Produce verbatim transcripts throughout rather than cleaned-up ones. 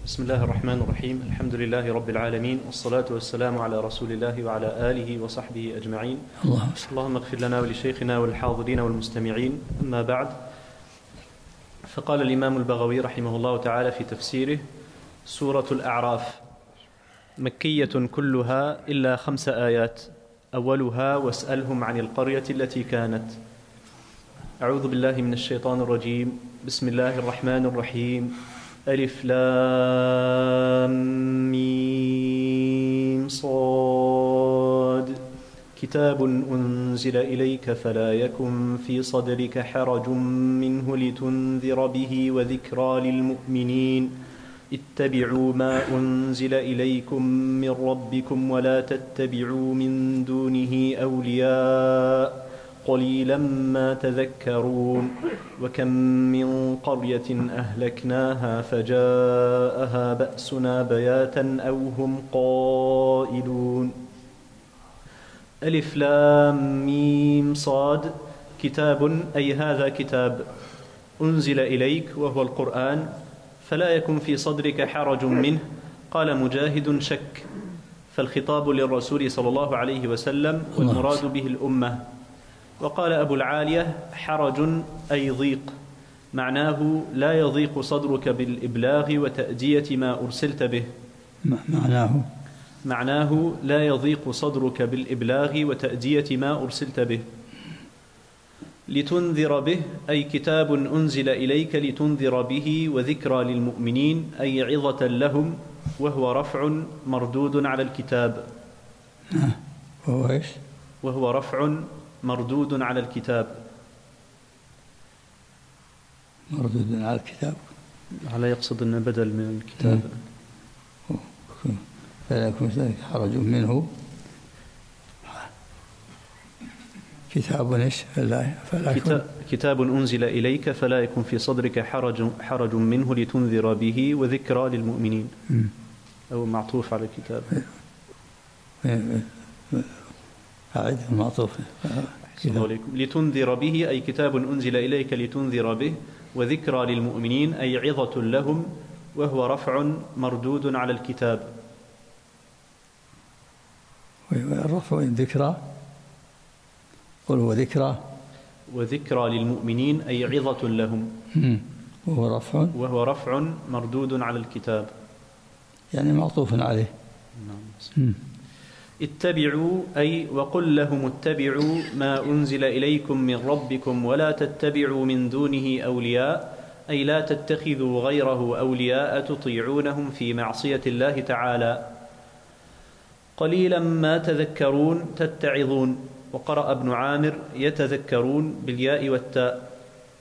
بسم الله الرحمن الرحيم. الحمد لله رب العالمين، والصلاة والسلام على رسول الله وعلى آله وصحبه أجمعين. اللهم اللهم اغفر لنا ولشيخنا والحاضرين والمستمعين. أما بعد، فقال الإمام البغوي رحمه الله تعالى في تفسيره: سورة الأعراف مكية كلها إلا خمس آيات، أولها واسألهم عن القرية التي كانت. أعوذ بالله من الشيطان الرجيم. بسم الله الرحمن الرحيم. ألف لام ميم صاد كتاب أنزل إليك فلا يكن في صدرك حرج منه لتنذر به وذكرى للمؤمنين. اتبعوا ما أنزل إليكم من ربكم ولا تتبعوا من دونه أولياء قليلا ما تذكرون. وكم من قرية أهلكناها فجاءها بأسنا بياتا أو هم قائلون. ألف لام ميم صاد كتاب، أي هذا كتاب أنزل إليك وهو القرآن، فلا يكن في صدرك حرج منه. قال مجاهد: شك، فالخطاب للرسول صلى الله عليه وسلم والمراد به الأمة. وقال أبو العالية: حرج أي ضيق، معناه لا يضيق صدرك بالإبلاغ وتأدية ما أرسلت به. معناه معناه لا يضيق صدرك بالإبلاغ وتأدية ما أرسلت به. لتنذر به أي كتاب أنزل إليك لتنذر به، وذكرى للمؤمنين أي عظة لهم، وهو رفع مردود على الكتاب. وهو إيش؟ وهو رفع مردود على الكتاب. مردود على الكتاب، على يقصد أنه بدل من الكتاب. فلا يكون ذلك حرج منه. كتاب إيش؟ فلا, فلا كتاب, كتاب أنزل إليك فلا يكن في صدرك حرج, حرج منه لتنذر به وذكرى للمؤمنين. م. أو معطوف على الكتاب. أعد المعطوف. لتنذر به أي كتاب أنزل إليك لتنذر به، وذكرى للمؤمنين أي عظة لهم، وهو رفع مردود على الكتاب. والرفع ذكرى، قل هو ذكرى. وذكرى للمؤمنين أي عظة لهم، وهو رفع وهو رفع مردود على الكتاب، يعني معطوف عليه. نعم. اتبعوا أي وقل لهم اتبعوا ما أنزل إليكم من ربكم ولا تتبعوا من دونه أولياء، أي لا تتخذوا غيره أولياء تطيعونهم في معصية الله تعالى. قليلا ما تذكرون تتعظون. وقرأ ابن عامر يتذكرون بالياء والتاء.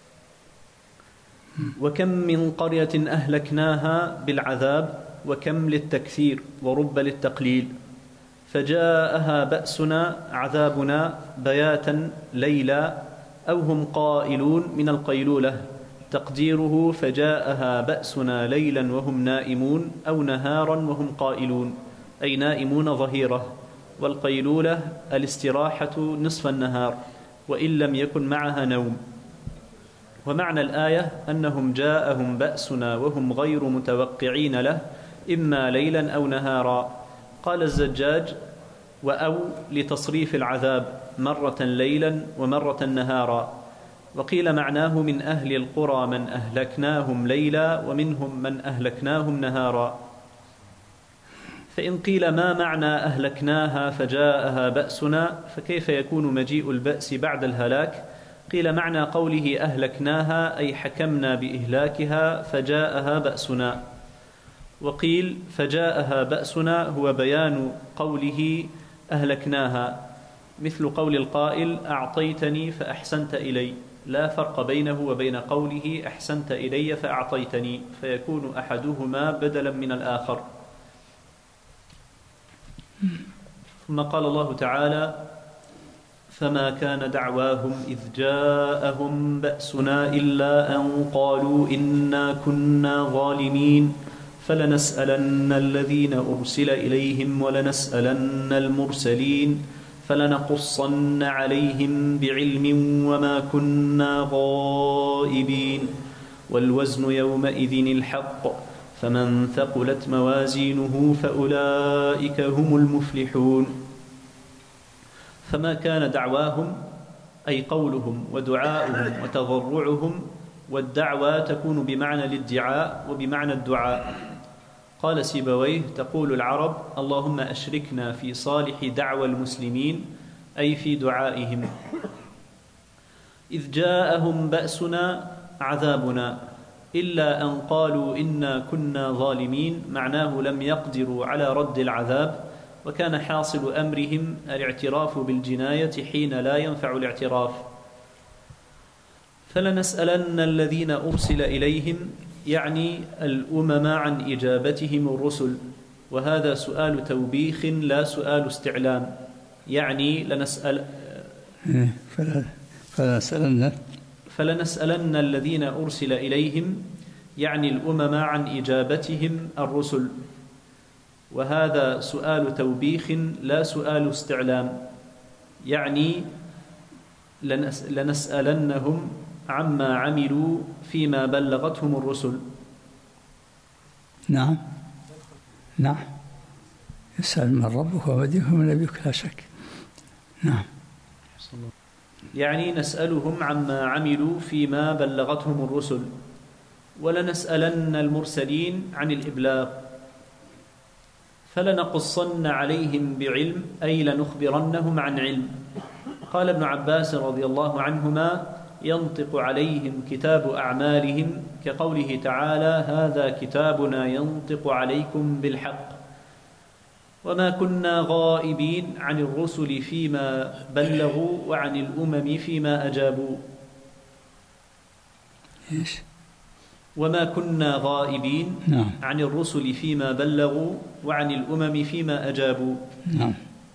وكم من قرية أهلكناها بالعذاب، وكم للتكثير ورب للتقليل. فجاءها بأسنا عذابنا بياتا ليلا أو هم قائلون من القيلولة. تقديره: فجاءها بأسنا ليلا وهم نائمون، أو نهارا وهم قائلون، أي نائمون ظهيرة. والقيلولة الاستراحة نصف النهار، وإن لم يكن معها نوم. ومعنى الآية أنهم جاءهم بأسنا وهم غير متوقعين له، إما ليلا أو نهارا. قال الزجاج: وأو لتصريف العذاب، مرة ليلا ومرة نهارا. وقيل معناه: من أهل القرى من أهلكناهم ليلا ومنهم من أهلكناهم نهارا. فإن قيل ما معنى أهلكناها فجاءها بأسنا، فكيف يكون مجيء البأس بعد الهلاك؟ قيل معنى قوله أهلكناها أي حكمنا بإهلاكها فجاءها بأسنا. وقيل فجاءها بأسنا هو بيان قوله أهلكناها، مثل قول القائل: أعطيتني فأحسنت إلي. لا فرق بينه وبين قوله أحسنت إلي فأعطيتني، فيكون أحدهما بدلا من الآخر. ثم قال الله تعالى: فما كان دعواهم إذ جاءهم بأسنا إلا أن قالوا إنا كنا ظالمين، فلنسألن الذين أرسل إليهم ولنسألن المرسلين، فلنقصن عليهم بعلم وما كنا غائبين، والوزن يومئذ الحق، فمن ثقلت موازينه فأولئك هم المفلحون. فما كان دعواهم أي قولهم ودعاؤهم وتضرعهم، والدعوى تكون بمعنى الادعاء وبمعنى الدعاء. قال سيبويه: تقول العرب: اللهم أشركنا في صالح دعوى المسلمين، أي في دعائهم. إذ جاءهم بأسنا عذابنا إلا أن قالوا إنا كنا ظالمين، معناه لم يقدروا على رد العذاب، وكان حاصل أمرهم الاعتراف بالجناية حين لا ينفع الاعتراف. فلنسألن الذين أرسل إليهم، يعني الأمم، عن إجابتهم الرسل، وهذا سؤال توبيخ لا سؤال استعلام، يعني لنسأل فلنسألن فلنسألن الذين أرسل إليهم، يعني الأمم، عن إجابتهم الرسل، وهذا سؤال توبيخ لا سؤال استعلام، يعني لنسألنهم عما عملوا فيما بلغتهم الرسل. نعم نعم، يسأل من ربك وما دينك ومن نبيك، لا شك. نعم، يعني نسألهم عما عملوا فيما بلغتهم الرسل. ولنسألن المرسلين عن الإبلاغ. فلنقصن عليهم بعلم، أي لنخبرنهم عن علم. قال ابن عباس رضي الله عنهما: ينطق عليهم كتاب أعمالهم، كقوله تعالى: هذا كتابنا ينطق عليكم بالحق. وما كنا غائبين عن الرسل فيما بلغوا وعن الأمم فيما أجابوا. إيش؟ وما كنا غائبين نعم. عن الرسل فيما بلغوا وعن الأمم فيما أجابوا. نعم.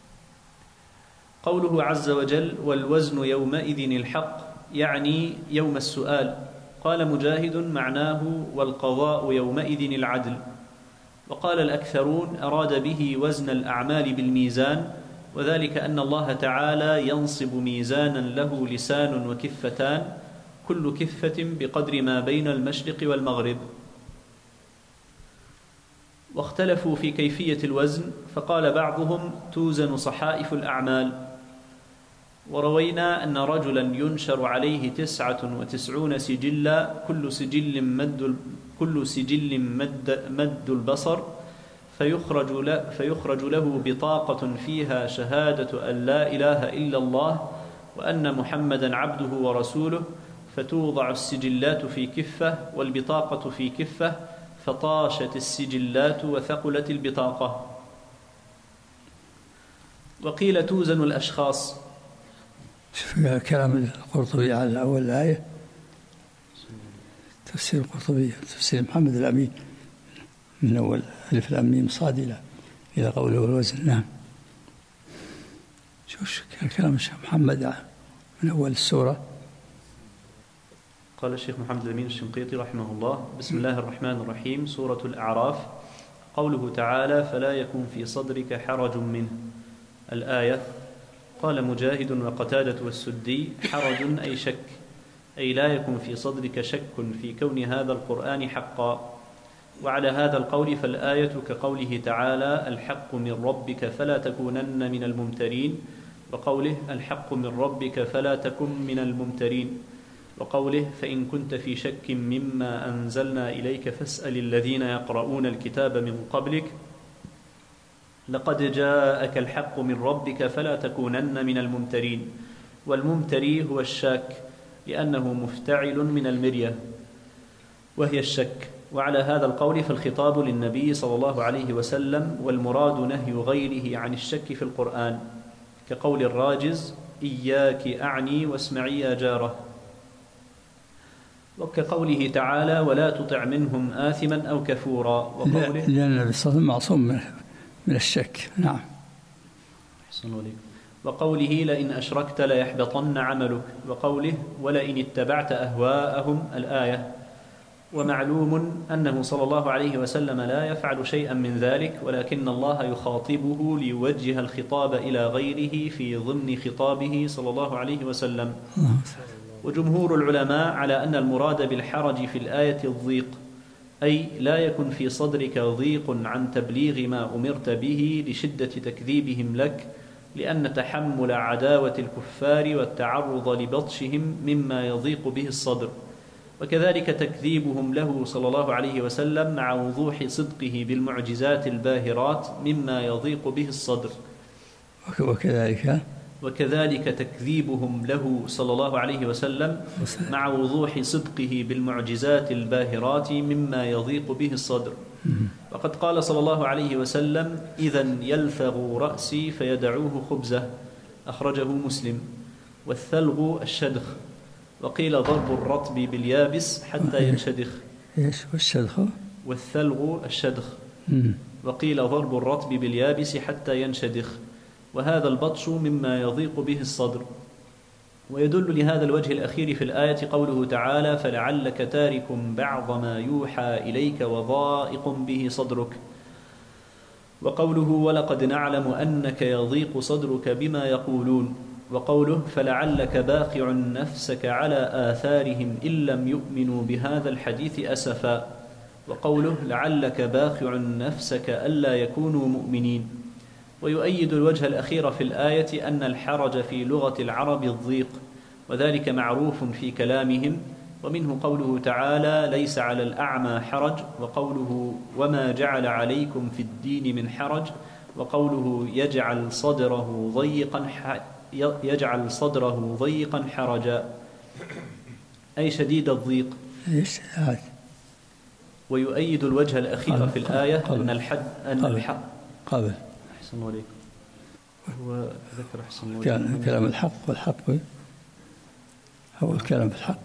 قوله عز وجل: والوزن يومئذ الحق، يعني يوم السؤال. قال مجاهد: معناه والقضاء يومئذ العدل. وقال الأكثرون: أراد به وزن الأعمال بالميزان، وذلك أن الله تعالى ينصب ميزانا له لسان وكفتان، كل كفة بقدر ما بين المشرق والمغرب. واختلفوا في كيفية الوزن، فقال بعضهم: توزن صحائف الأعمال. وروينا أن رجلا ينشر عليه تسعة وتسعون سجلا، كل سجل مد كل سجل مد, مد البصر، فيخرج له, فيخرج له بطاقة فيها شهادة أن لا إله إلا الله وأن محمدا عبده ورسوله، فتوضع السجلات في كفة والبطاقة في كفة، فطاشت السجلات وثقلت البطاقة. وقيل توزن الأشخاص. شوف كلام القرطبي على أول الآية، تفسير القرطبي، تفسير محمد الأمين، من أول ألف لام ميم صاد إلى إلى قوله والوزن. نعم. شوف كلام الشيخ محمد من أول السورة. قال الشيخ محمد الأمين الشنقيطي رحمه الله: بسم الله الرحمن الرحيم. سورة الأعراف. قوله تعالى: فلا يكن في صدرك حرج منه، الآية. قال مجاهد وقتادة والسدي: حرج أي شك، أي لا يكن في صدرك شك في كون هذا القرآن حقا. وعلى هذا القول فالآية كقوله تعالى: الحق من ربك فلا تكونن من الممترين، وقوله: الحق من ربك فلا تكن من الممترين، وقوله: فإن كنت في شك مما أنزلنا إليك فاسأل الذين يقرؤون الكتاب من قبلك لقد جاءك الحق من ربك فلا تكونن من الممترين. والممتري هو الشاك، لأنه مفتعل من المرية وهي الشك. وعلى هذا القول فالخطاب للنبي صلى الله عليه وسلم، والمراد نهي غيره عن الشك في القرآن، كقول الراجز: إياك أعني واسمعي يا جاره. وكقوله تعالى: ولا تطع منهم آثما أو كفورا. وقوله: لأن النبي صلى الله عليه وسلم معصوم من الشك. نعم. وقوله: لئن أشركت ليحبطن عملك. وقوله: ولئن اتبعت أهواءهم، الآية. ومعلوم أنه صلى الله عليه وسلم لا يفعل شيئا من ذلك، ولكن الله يخاطبه ليوجه الخطاب إلى غيره في ضمن خطابه صلى الله عليه وسلم. وجمهور العلماء على أن المراد بالحرج في الآية الضيق، أي لا يكن في صدرك ضيق عن تبليغ ما أمرت به لشدة تكذيبهم لك، لأن تحمل عداوة الكفار والتعرض لبطشهم مما يضيق به الصدر، وكذلك تكذيبهم له صلى الله عليه وسلم مع وضوح صدقه بالمعجزات الباهرات مما يضيق به الصدر. وكذلك وكذلك تكذيبهم له صلى الله عليه وسلم مع وضوح صدقه بالمعجزات الباهرات مما يضيق به الصدر. وقد قال صلى الله عليه وسلم: إذا يلثغ رأسي فيدعوه خبزه، أخرجه مسلم. والثلغ الشدخ، وقيل ضرب الرطب باليابس حتى ينشدخ. ايش والشدخ؟ والثلغ الشدخ، وقيل ضرب الرطب باليابس حتى ينشدخ، وهذا البطش مما يضيق به الصدر. ويدل لهذا الوجه الأخير في الآية قوله تعالى: فلعلك تارك بعض ما يوحى إليك وضائق به صدرك، وقوله: ولقد نعلم أنك يضيق صدرك بما يقولون، وقوله: فلعلك باخع نفسك على آثارهم إن لم يؤمنوا بهذا الحديث أسفا، وقوله: لعلك باخع نفسك ألا يكونوا مؤمنين. ويؤيد الوجه الأخير في الآية أن الحرج في لغة العرب الضيق، وذلك معروف في كلامهم، ومنه قوله تعالى: ليس على الأعمى حرج، وقوله: وما جعل عليكم في الدين من حرج، وقوله: يجعل صدره ضيقا يجعل صدره ضيقا حرجا، أي شديد الضيق. ويؤيد الوجه الأخير في الآية أن الحد أن الحق قابل أحسن عليكم. هو ذكر أحسن كان كلام الحق، والحق هو الكلام بالحق.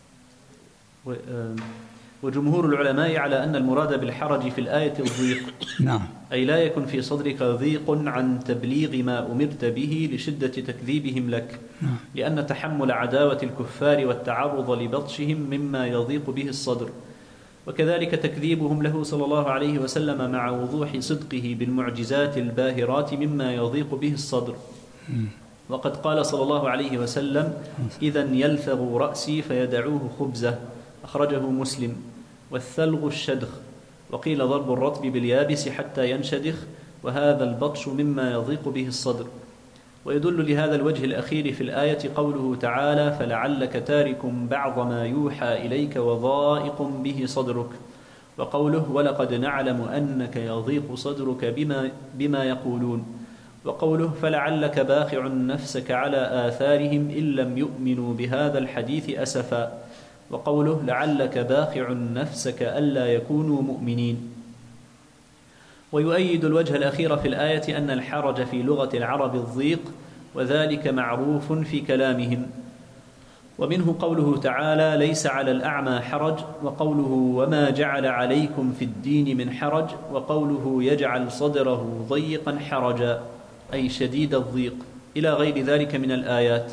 وجمهور العلماء على أن المراد بالحرج في الآية الضيق، نعم، أي لا يكن في صدرك ضيق عن تبليغ ما أمرت به لشدة تكذيبهم لك، نعم. لأن تحمل عداوة الكفار والتعرض لبطشهم مما يضيق به الصدر. وكذلك تكذيبهم له صلى الله عليه وسلم مع وضوح صدقه بالمعجزات الباهرات مما يضيق به الصدر. وقد قال صلى الله عليه وسلم: إذا يلثغ رأسي فيدعوه خبزه، أخرجه مسلم. والثلغ الشدخ، وقيل ضرب الرطب باليابس حتى ينشدخ، وهذا البطش مما يضيق به الصدر. ويدل لهذا الوجه الأخير في الآية قوله تعالى: فلعلك تارك بعض ما يوحى إليك وضائق به صدرك، وقوله: ولقد نعلم أنك يضيق صدرك بما, بما يقولون، وقوله: فلعلك باخع نفسك على آثارهم إن لم يؤمنوا بهذا الحديث أسفا، وقوله: لعلك باخع نفسك ألا يكونوا مؤمنين. ويؤيد الوجه الأخير في الآية أن الحرج في لغة العرب الضيق، وذلك معروف في كلامهم، ومنه قوله تعالى: ليس على الأعمى حرج، وقوله: وما جعل عليكم في الدين من حرج، وقوله: يجعل صدره ضيقا حرجا، أي شديد الضيق، إلى غير ذلك من الآيات.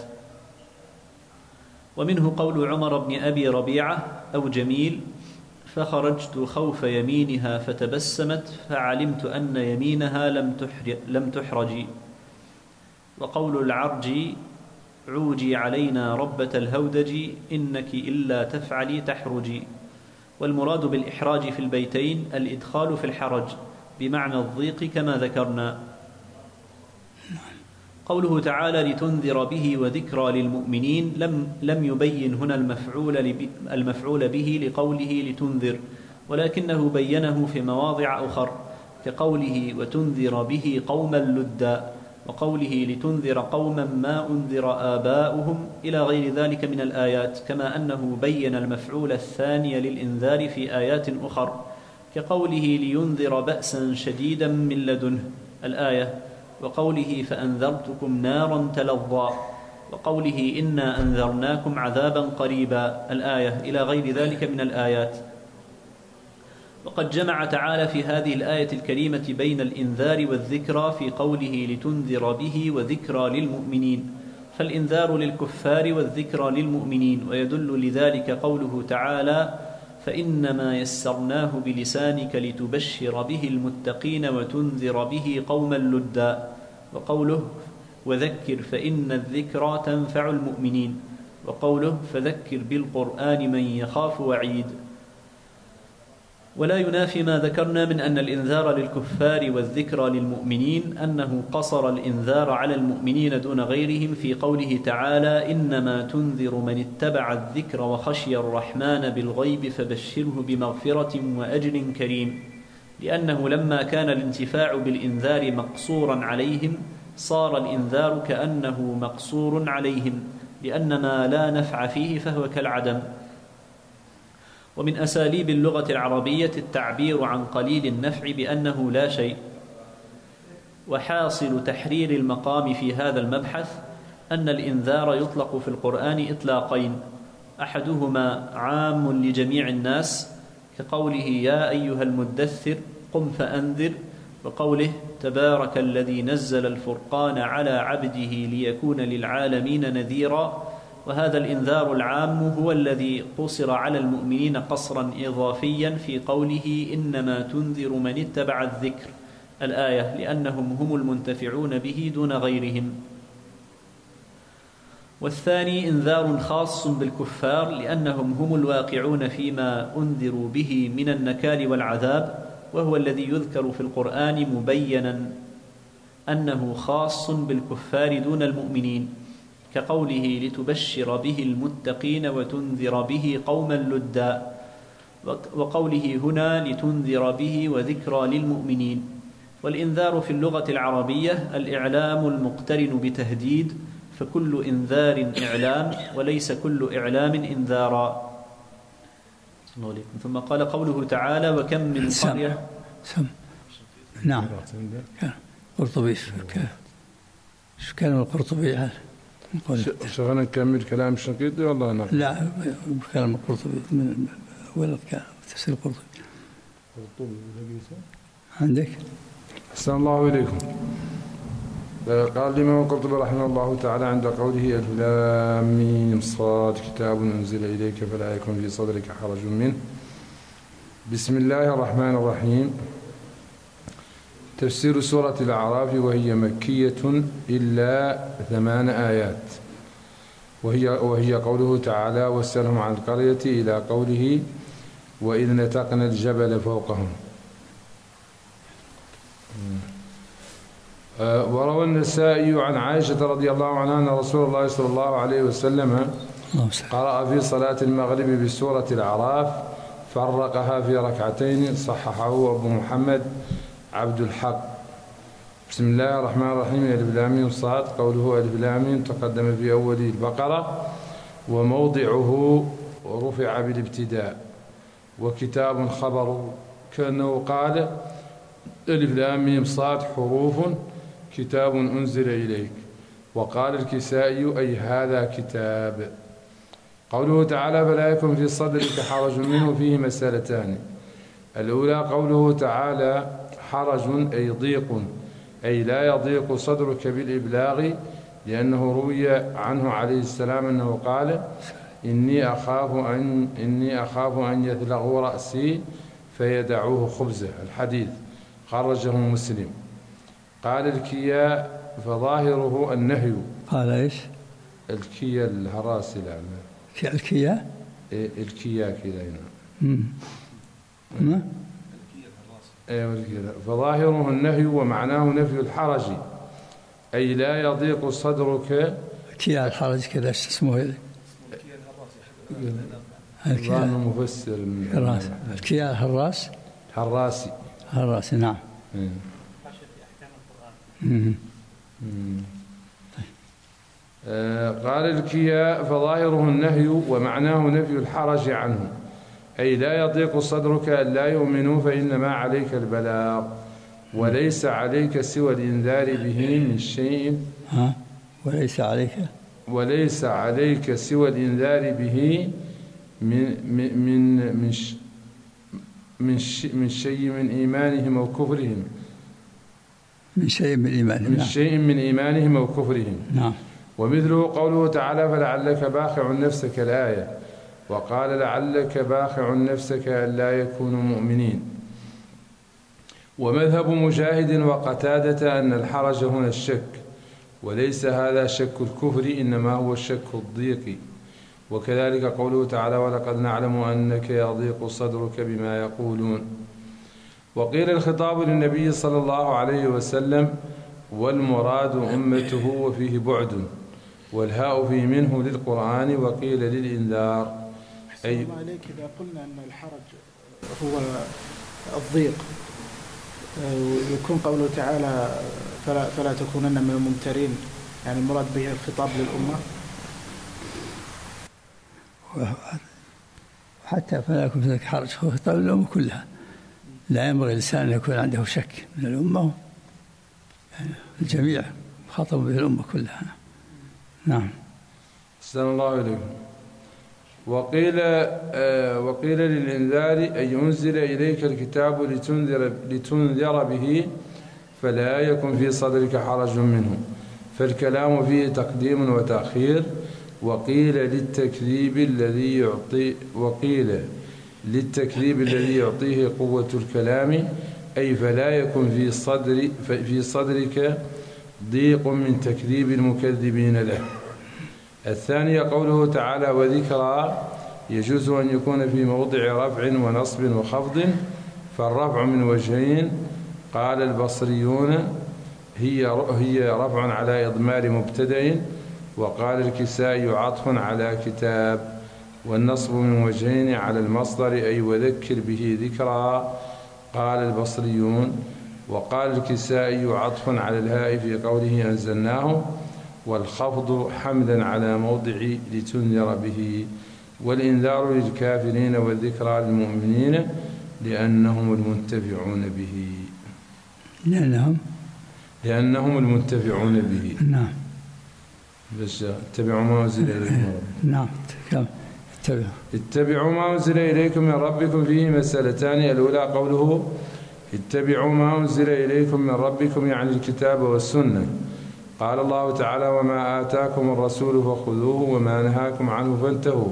ومنه قول عمر بن أبي ربيعة أو جميل: فخرجت خوف يمينها فتبسمت فعلمت أن يمينها لم تحرجي. وقول العرجي: عوجي علينا ربة الهودج إنك إلا تفعلي تحرجي. والمراد بالإحراج في البيتين الإدخال في الحرج بمعنى الضيق كما ذكرنا. قوله تعالى: لتنذر به وذكرى للمؤمنين، لم, لم يبين هنا المفعول, المفعول به لقوله لتنذر، ولكنه بينه في مواضع أخر، كقوله: وتنذر به قوما لدا، وقوله: لتنذر قوما ما أنذر آباؤهم، إلى غير ذلك من الآيات، كما أنه بين المفعول الثاني للإنذار في آيات أخر، كقوله: لينذر بأسا شديدا من لدنه الآية، وقوله: فأنذرتكم نارا تلظى، وقوله: إنا أنذرناكم عذابا قريبا الآية، إلى غير ذلك من الآيات. وقد جمع تعالى في هذه الآية الكريمة بين الإنذار والذكرى في قوله: لتنذر به وذكرى للمؤمنين، فالإنذار للكفار والذكرى للمؤمنين. ويدل لذلك قوله تعالى: فإنما يسرناه بلسانك لتبشر به المتقين وتنذر به قوما لدا، وقوله: وذكر فإن الذكرى تنفع المؤمنين، وقوله: فذكر بالقرآن من يخاف وعيد. ولا ينافي ما ذكرنا من أن الإنذار للكفار والذكرى للمؤمنين أنه قصر الإنذار على المؤمنين دون غيرهم في قوله تعالى إنما تنذر من اتبع الذكر وخشي الرحمن بالغيب فبشره بمغفرة وأجر كريم، لأنه لما كان الانتفاع بالإنذار مقصورا عليهم صار الإنذار كأنه مقصور عليهم، لأن ما لا نفع فيه فهو كالعدم. ومن أساليب اللغة العربية التعبير عن قليل النفع بأنه لا شيء. وحاصل تحرير المقام في هذا المبحث أن الإنذار يطلق في القرآن إطلاقين، أحدهما عام لجميع الناس كقوله يا أيها المدثر قم فأنذر، وقوله تبارك الذي نزل الفرقان على عبده ليكون للعالمين نذيرا. وهذا الإنذار العام هو الذي قصر على المؤمنين قصرا إضافيا في قوله إنما تنذر من اتبع الذكر الآية، لأنهم هم المنتفعون به دون غيرهم. والثاني إنذار خاص بالكفار لأنهم هم الواقعون فيما أنذروا به من النكال والعذاب، وهو الذي يذكر في القرآن مبينا أنه خاص بالكفار دون المؤمنين، كقوله لتبشر به المتقين وتنذر به قوما لدا، وقوله هنا لتنذر به وذكرى للمؤمنين. والإنذار في اللغة العربية الإعلام المقترن بتهديد، فكل إنذار إعلام وليس كل إعلام إنذارا. ثم قال قوله تعالى وكم من قرية سم نعم قرطبي شو كلام القرطبي؟ شغلنا نكمل كلام الشنقيطي والله نعم لا كلام القرطبي من ولا تفسير القرطبي عندك. أحسن الله إليكم. قال الإمام القرطبي رحمه الله تعالى عند قوله ألف لام ميم صاد كتاب أنزل إليك فلا يكن في صدرك حرج منه. بسم الله الرحمن الرحيم. تفسير سورة الأعراف وهي مكية إلا ثمان آيات، وهي وهي قوله تعالى واسألهم عن القرية إلى قوله وإذ نتقنا الجبل فوقهم. وروى النسائي عن عائشة رضي الله عنها أن رسول الله صلى الله عليه وسلم قرأ في صلاة المغرب بسورة الأعراف فرقها في ركعتين، صححه أبو محمد عبد الحق. بسم الله الرحمن الرحيم. ألف لام ميم صاد قوله ألف لام ميم تقدم في أول البقرة وموضعه رفع بالابتداء، وكتاب خبر كأنه قال ألف لام ميم صاد حروف كتاب أنزل إليك، وقال الكسائي أي هذا كتاب. قوله تعالى فلا يكن في صدرك حرج منه فيه مسألتان. الأولى قوله تعالى حرج أي ضيق، أي لا يضيق صدرك بالإبلاغ، لأنه روي عنه عليه السلام أنه قال إني أخاف أن إني أخاف أن يثلغوا رأسي فيدعوه خبزه، الحديث خرجه مسلم. قال الكياء فظاهره النهي. قال إيش؟ الكياء الهراسي لا الكياء إيه الكياء كذا هنا أيوة كذا. فظاهره النهي ومعناه نفي الحرج، أي لا يضيق صدرك. الكياء الحرج كذا ايش اسمه هذا؟ الكياء مفسر من الراس. الكياء الهراس هراسي هراسي نعم. مم. مم. آه قال الكياء فظاهره النهي ومعناه نفي الحرج عنه، أي لا يضيق صدرك أن لا يؤمنوا فإنما عليك البلاغ وليس عليك سوى الإنذار به من شيء. ها وليس عليك وليس عليك سوى الإنذار به من من من من, ش من, ش من شيء من إيمانهم أو كفرهم. من شيء من إيمانهم من نعم. شيء من إيمانهم أو كفرهم. نعم. ومثله قوله تعالى فلعلك باخع نفسك الآية، وقال لعلك باخع نفسك ألا يكونوا مؤمنين. ومذهب مجاهد وقتادة أن الحرج هنا الشك، وليس هذا شك الكفر إنما هو شك الضيق، وكذلك قوله تعالى ولقد نعلم أنك يضيق صدرك بما يقولون. وقيل الخطاب للنبي صلى الله عليه وسلم والمراد أمته وفيه بعد، والهاء في منه للقرآن وقيل للإنذار. أي الله عليك إذا قلنا أن الحرج هو الضيق ويكون قوله تعالى فلا, فلا تكونن من الممترين، يعني المراد به الخطاب للأمة، حتى فلا يكون في حرج هو خطاب للأمة كلها، لا ينبغي الإنسان أن يكون عنده شك من الأمة، يعني الجميع خاطب به الأمة كلها. نعم. أحسن الله إليكم. وقيل آه وقيل للإنذار أن ينزل إليك الكتاب لتنذر, لتنذر به فلا يكن في صدرك حرج منه، فالكلام فيه تقديم وتأخير. وقيل للتكذيب الذي يعطي وقيل للتكذيب الذي يعطيه قوة الكلام، أي فلا يكن في صدر في صدرك ضيق من تكذيب المكذبين له. الثانية قوله تعالى وذكرى، يجوز أن يكون في موضع رفع ونصب وخفض، فالرفع من وجهين. قال البصريون هي هي رفع على إضمار مبتدأ، وقال الكسائي عطف على كتاب. والنصب من وجهين على المصدر أي وذكر به ذكرى، قال البصريون. وقال الكسائي عطف على الهاء في قوله أنزلناه، والخفض حمدا على موضع لتنذر به. والإنذار للكافرين والذكرى للمؤمنين لأنهم المنتفعون به. لأنهم لأنهم المنتفعون به. نعم. بس اتبعوا ما أنزل إليكم. نعم. اتبعوا اتبعوا ما أنزل إليكم من ربكم. فيه مسألتان. الأولى قوله اتبعوا ما أنزل إليكم من ربكم، يعني الكتاب والسنة. قال الله تعالى وما آتاكم الرسول فخذوه وما نهاكم عنه فانتهوا.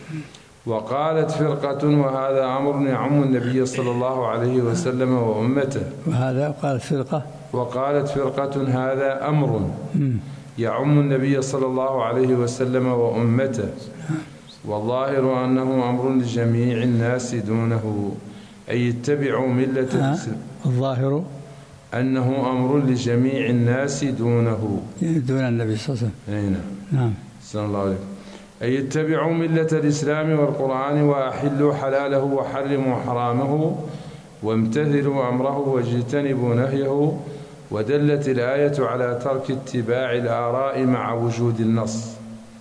وقالت فرقة وهذا أمر يعم النبي صلى الله عليه وسلم وأمته. وهذا قالت فرقة وقالت فرقة هذا أمر يعم النبي صلى الله عليه وسلم وأمته، والظاهر أنه أمر لجميع الناس دونه، أي اتبعوا ملة الإسلام. الظاهر أنه أمر لجميع الناس دونه، دون النبي صلى الله عليه وسلم. نعم. صلى الله عليه وسلم. أي اتبعوا ملة الإسلام والقرآن وأحلوا حلاله وحرموا حرامه وامتثلوا أمره واجتنبوا نهيه. ودلت الآية على ترك اتباع الآراء مع وجود النص.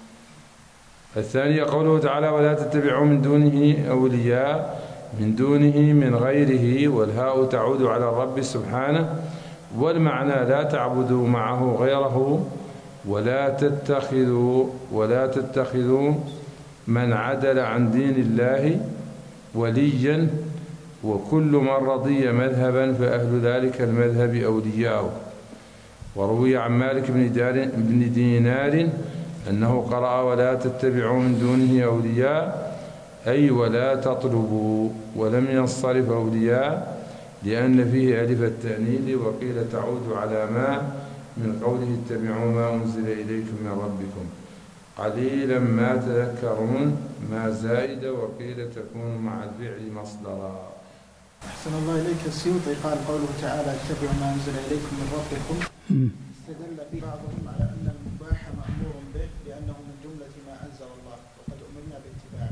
الثانية قوله تعالى ولا تتبعوا من دونه أولياء، من دونه من غيره، والهاء تعود على الرب سبحانه، والمعنى لا تعبدوا معه غيره ولا تتخذوا ولا تتخذوا من عدل عن دين الله وليا، وكل من رضي مذهبا فأهل ذلك المذهب أولياءه. وروي عن مالك بن دينار أنه قرأ ولا تتبعوا من دونه أولياء، أي ولا تطلبوا، ولم ينصرف أولياء لأن فيه ألف التأنيث. وقيل تعود على ما من قوله اتبعوا ما أنزل إليكم من ربكم، قليلا ما تذكرون، ما زائد. وقيل تكون مع الفعل مصدرا. أحسن الله إليك. السيوطي قال قوله تعالى اتبعوا ما أنزل إليكم من ربكم، استدل في بعضهم على أن المباح مأمور به لأنه من جملة ما أنزل الله وقد أمرنا باتباعه.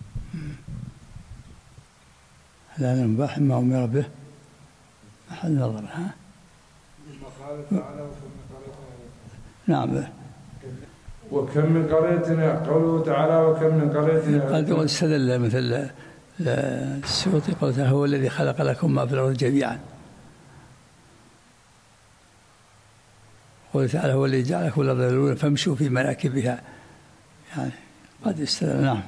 لأن المباح ما أمر به محل نظر. ها؟ نعم. وكم من قرية، قوله تعالى وكم من قرية. قد استدل مثل السيوطي قال هو الذي خلق لكم ما في الأرض جميعا، قال تعالى هو الذي جعل لكم الأرض ذلولا فامشوا في مناكبها، يعني قد استدل. نعم.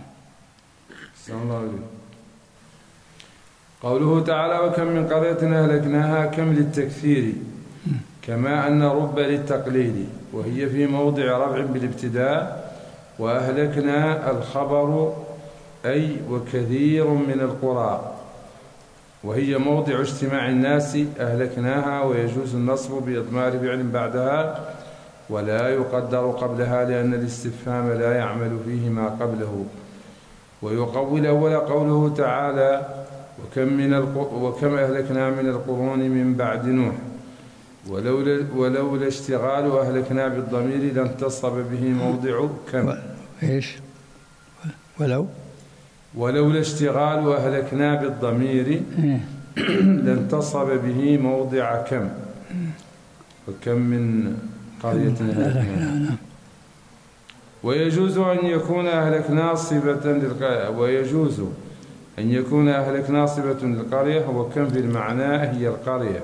قوله تعالى وكم من قرية أهلكناها، كم للتكثير كما أن رب للتقليل، وهي في موضع رفع بالابتداء. وأهلكنا الخبر أي وكثير من القرى، وهي موضع اجتماع الناس أهلكناها، ويجوز النصب بإضمار فعل بعدها ولا يقدر قبلها لأن الاستفهام لا يعمل فيه ما قبله. ويقوي الأول قوله تعالى وكم, من وكم أهلكنا من القرون من بعد نوح ولولا, ولولا اشتغال أهلكنا بالضمير لانتصب به موضع كم. إيش ولو ولولا اشتغال أهلكنا بالضمير لانتصب به موضع كم. وكم من قرية أهلكنا. ويجوز أن يكون أهلكنا صفة للقرية ويجوز أن يكون أهلكنا صفة للقرية وكم في المعنى هي القرية.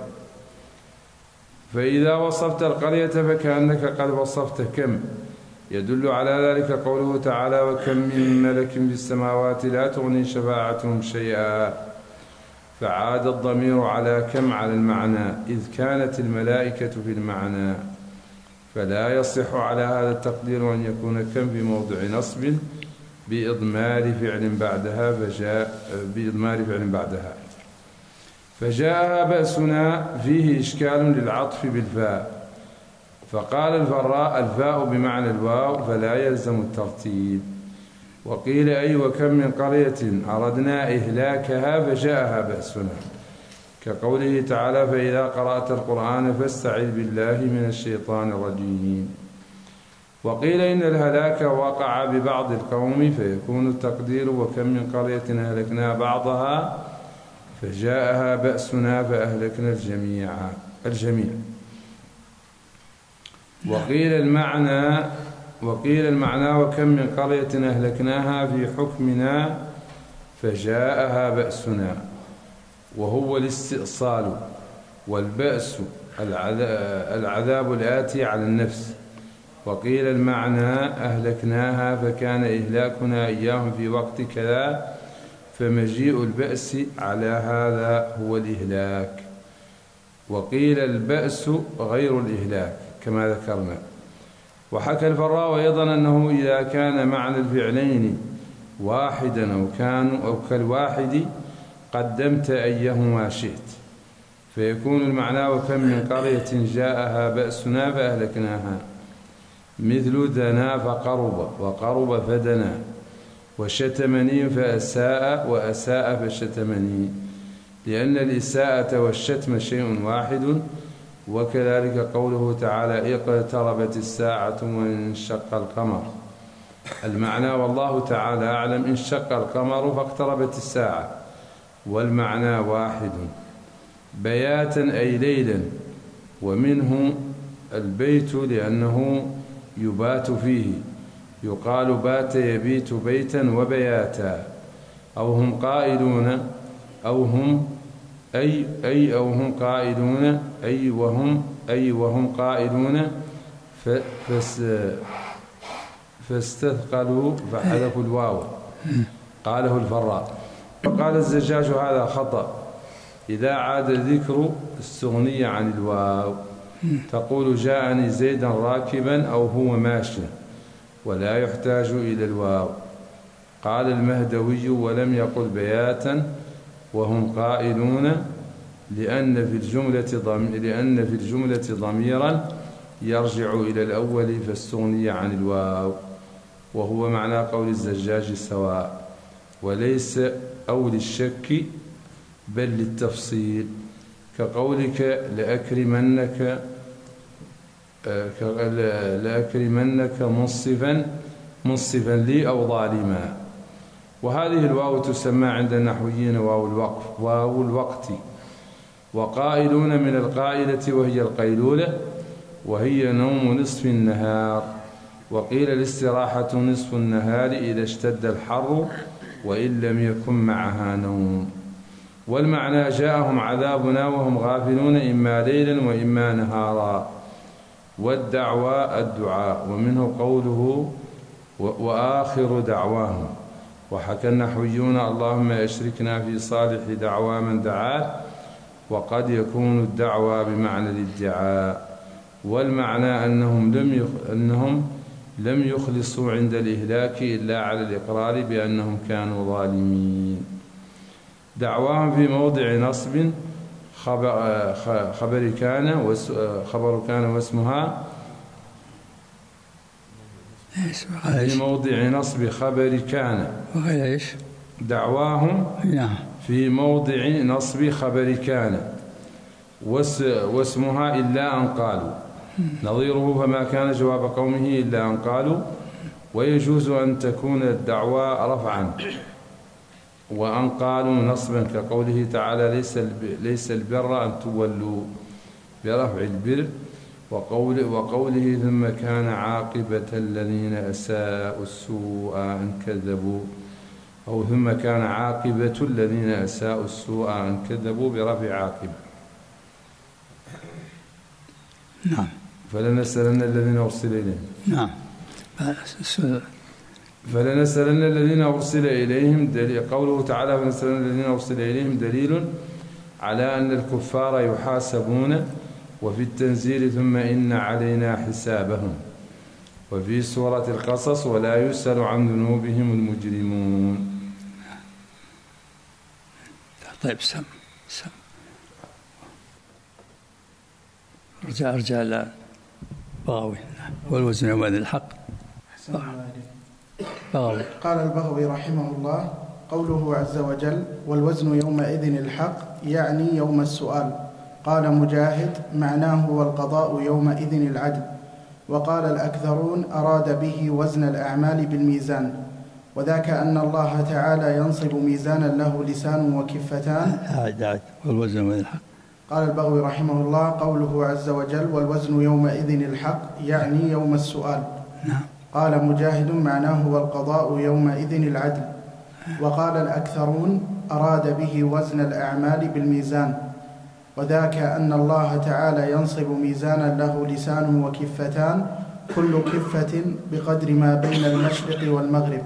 فإذا وصفت القرية فكأنك قد وصفت كم. يدل على ذلك قوله تعالى وكم من ملك في السماوات لا تغني شفاعتهم شيئا، فعاد الضمير على كم على المعنى إذ كانت الملائكة في المعنى، فلا يصح على هذا التقدير أن يكون كم في موضع نصب بإضمار فعل بعدها فجاء بإضمار فعل بعدها فجاء بأسنا فيه إشكال للعطف بالفاء، فقال الفراء الفاء بمعنى الواو فلا يلزم الترتيب. وقيل أي وكم من قرية أردنا إهلاكها فجاءها بأسنا، كقوله تعالى فإذا قرأت القرآن فاستعذ بالله من الشيطان الرجيم. وقيل إن الهلاك وقع ببعض القوم فيكون التقدير وكم من قرية أهلكنا بعضها فجاءها بأسنا فأهلكنا الجميع الجميع. وقيل المعنى وقيل المعنى وكم من قرية أهلكناها في حكمنا فجاءها بأسنا، وهو الاستئصال، والبأس العذاب الآتي على النفس. وقيل المعنى أهلكناها فكان إهلاكنا إياهم في وقت كذا، فمجيء البأس على هذا هو الإهلاك. وقيل البأس غير الإهلاك كما ذكرنا. وحكى الفراء أيضا أنه إذا كان معنى الفعلين واحدا أو كانوا أو كالواحد قدمت أيهما شئت، فيكون المعنى وكم من قرية جاءها بأسنا فأهلكناها، مثل دنا فقرب وقرب فدنا، وشتمني فأساء وأساء فشتمني، لأن الإساءة والشتم شيء واحد. وكذلك قوله تعالى اقتربت الساعة وانشق القمر، المعنى والله تعالى أعلم انشق القمر فاقتربت الساعة، والمعنى واحد. بياتا أي ليلا، ومنه البيت لأنه يبات فيه، يقال بات يبيت بيتا وبياتا. أو هم قائلون أو هم أي أي أو هم قائلون أي وهم أي وهم قائلون فس فاستثقلوا فحذفوا الواو، قاله الفراء. وقال الزجاج هذا خطأ، إذا عاد ذكر استغني عن الواو، تقول جاءني زيدا راكبا أو هو ماشي، ولا يحتاج إلى الواو. قال المهدوي ولم يقل بياتا وهم قائلون لأن في الجملة ضمير لأن في الجملة ضميرا يرجع إلى الأول فاستغني عن الواو، وهو معنى قول الزجاج سواء، وليس أو للشك بل للتفصيل، كقولك لأكرمنك لأكرمنك منصفا منصفا لي أو ظالما. وهذه الواو تسمى عند النحويين واو الوقف واو الوقت. وقائلون من القائلة وهي القيلولة، وهي نوم نصف النهار. وقيل الاستراحة نصف النهار إذا اشتد الحر وإن لم يكن معها نوم. والمعنى جاءهم عذابنا وهم غافلون إما ليلا وإما نهارا. والدعوى الدعاء، ومنه قوله وآخر دعواهم. وحكى النحويون اللهم أشركنا في صالح دعوى من دعاه، وقد يكون الدعوى بمعنى الادعاء. والمعنى أنهم لم يخ... أنهم لم يخلصوا عند الإهلاك إلا على الإقرار بأنهم كانوا ظالمين. دعواهم في موضع نصب خبر, خبر كان خبر كان واسمها في موضع نصب خبر كان وغير إيش دعواهم نعم في موضع نصب خبر كان واسمها إلا أن قالوا نظيره فما كان جواب قومه إلا أن قالوا. ويجوز أن تكون الدعوى رفعا وأن قالوا نصبا كقوله تعالى ليس ليس البر أن تولوا برفع البر وقول وقوله ثم كان عاقبة الذين أساءوا السوء أن كذبوا أو ثم كان عاقبة الذين أساءوا السوء أن كذبوا برفع عاقبة. نعم. فلنسألن الذين أرسل إليهم. نعم. فلنسألن الذين أرسل إليهم دليل قوله تعالى فلنسألن الذين أرسل إليهم دليل على أن الكفار يحاسبون. وفي التنزيل ثم إن علينا حسابهم. وفي سورة القصص ولا يسأل عن ذنوبهم المجرمون. طيب سم سم رجع رجع إلى بغوي والوزن يومئذ الحق. بغوي. قال البغوي رحمه الله قوله عز وجل والوزن يومئذ الحق يعني يوم السؤال. قال مجاهد معناه والقضاء يومئذ العدل. وقال الأكثرون أراد به وزن الأعمال بالميزان وذاك أن الله تعالى ينصب ميزانا له لسان وكفتان. والوزن يومئذ الحق. قال البغوي رحمه الله قوله عز وجل والوزن يومئذ الحق يعني يوم السؤال. نعم. قال مجاهد معناه والقضاء يومئذ العدل. وقال الأكثرون أراد به وزن الأعمال بالميزان وذاك أن الله تعالى ينصب ميزانا له لسان وكفتان كل كفة بقدر ما بين المشرق والمغرب.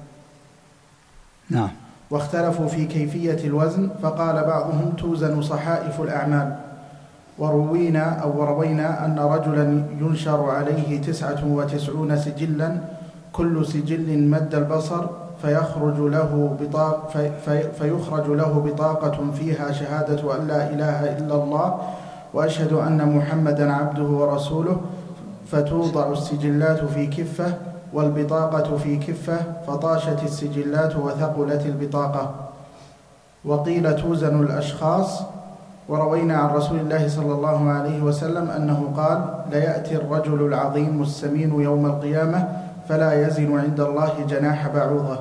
نعم. واختلفوا في كيفية الوزن فقال بعضهم توزن صحائف الأعمال. وروينا أو روينا أن رجلا ينشر عليه تسعة وتسعون سجلا كل سجل مد البصر فيخرج له بطاق في في فيخرج له بطاقة فيها شهادة أن لا إله إلا الله وأشهد أن محمدا عبده ورسوله فتوضع السجلات في كفة والبطاقة في كفة فطاشت السجلات وثقلت البطاقة. وقيل توزن الأشخاص. وروينا عن رسول الله صلى الله عليه وسلم أنه قال ليأتي الرجل العظيم السمين يوم القيامة فلا يزن عند الله جناح بعوضة.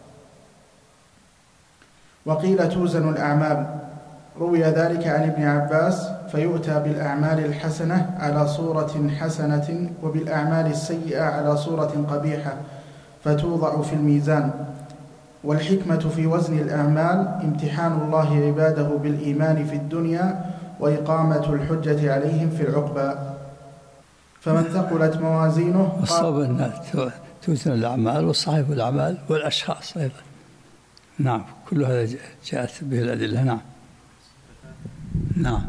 وقيل توزن الأعمال. روي ذلك عن ابن عباس فيؤتى بالأعمال الحسنة على صورة حسنة وبالأعمال السيئة على صورة قبيحة فتوضع في الميزان. والحكمة في وزن الأعمال امتحان الله عباده بالإيمان في الدنيا وإقامة الحجة عليهم في العقبى. فمن ثقلت موازينه والصواب أن توزن الأعمال والصحائف الأعمال والأشخاص أيضا. نعم كل هذا جاءت به الأدلة. نعم نعم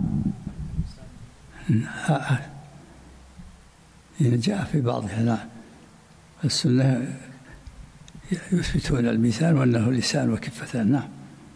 يعني جاء في بعضها. نعم السنة يثبتون الميزان وأنه لسان وكفتان. نعم.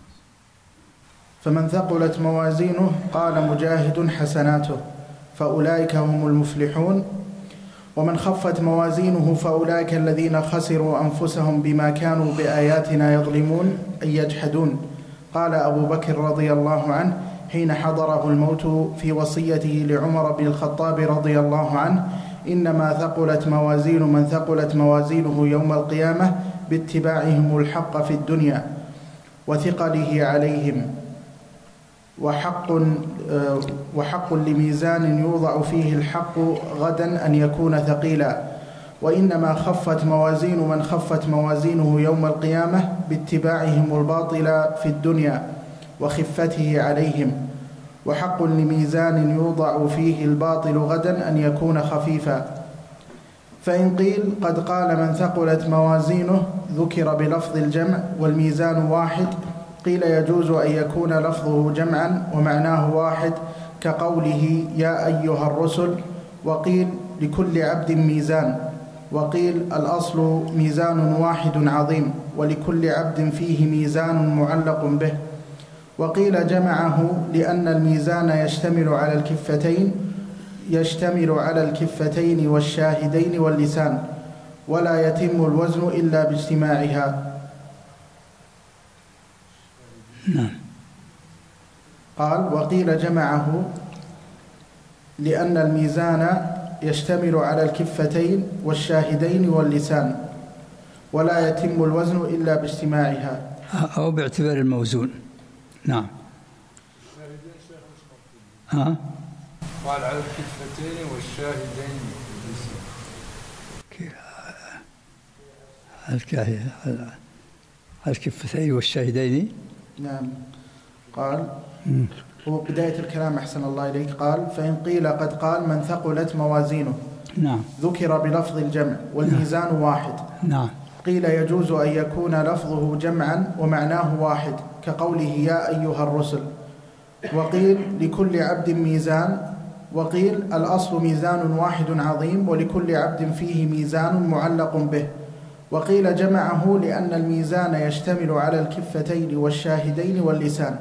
فمن ثقلت موازينه قال مجاهد حسناته فأولئك هم المفلحون. ومن خفت موازينه فأولئك الذين خسروا أنفسهم بما كانوا بآياتنا يظلمون أي يجحدون. قال أبو بكر رضي الله عنه حين حضره الموت في وصيته لعمر بن الخطاب رضي الله عنه إنما ثقلت موازين من ثقلت موازينه يوم القيامة باتباعهم الحق في الدنيا وثقله عليهم. وحق وحق لميزان يوضع فيه الحق غدا أن يكون ثقيلا. وإنما خفت موازين من خفت موازينه يوم القيامة باتباعهم الباطل في الدنيا وخفته عليهم. وحق لميزان يوضع فيه الباطل غدا أن يكون خفيفا. فإن قيل قد قال من ثقلت موازينه ذكر بلفظ الجمع والميزان واحد قيل يجوز أن يكون لفظه جمعا ومعناه واحد كقوله يا أيها الرسل. وقيل لكل عبد ميزان. وقيل الأصل ميزان واحد عظيم ولكل عبد فيه ميزان معلق به. وقيل جمعه لأن الميزان يشتمل على الكفتين يشتمل على الكفتين والشاهدين واللسان. ولا يتم الوزن إلا باجتماعها. نعم. قال: وقيل جمعه لأن الميزان يشتمل على الكفتين والشاهدين واللسان، ولا يتم الوزن إلا باجتماعها، أو باعتبار الموزون. نعم. ها؟ قال على الكفتين والشاهدين واللسان. الكفتين والشاهدين. نعم. قال هو بداية الكلام أحسن الله إليك. قال: فإن قيل قد قال من ثقلت موازينه، نعم، ذكر بلفظ الجمع والميزان نعم. واحد. نعم. قيل يجوز أن يكون لفظه جمعا ومعناه واحد، كقوله يا أيها الرسل. وقيل لكل عبد ميزان، وقيل الأصل ميزان واحد عظيم ولكل عبد فيه ميزان معلق به. وقيل جمعه لأن الميزان يشتمل على الكفتين والشاهدين واللسان.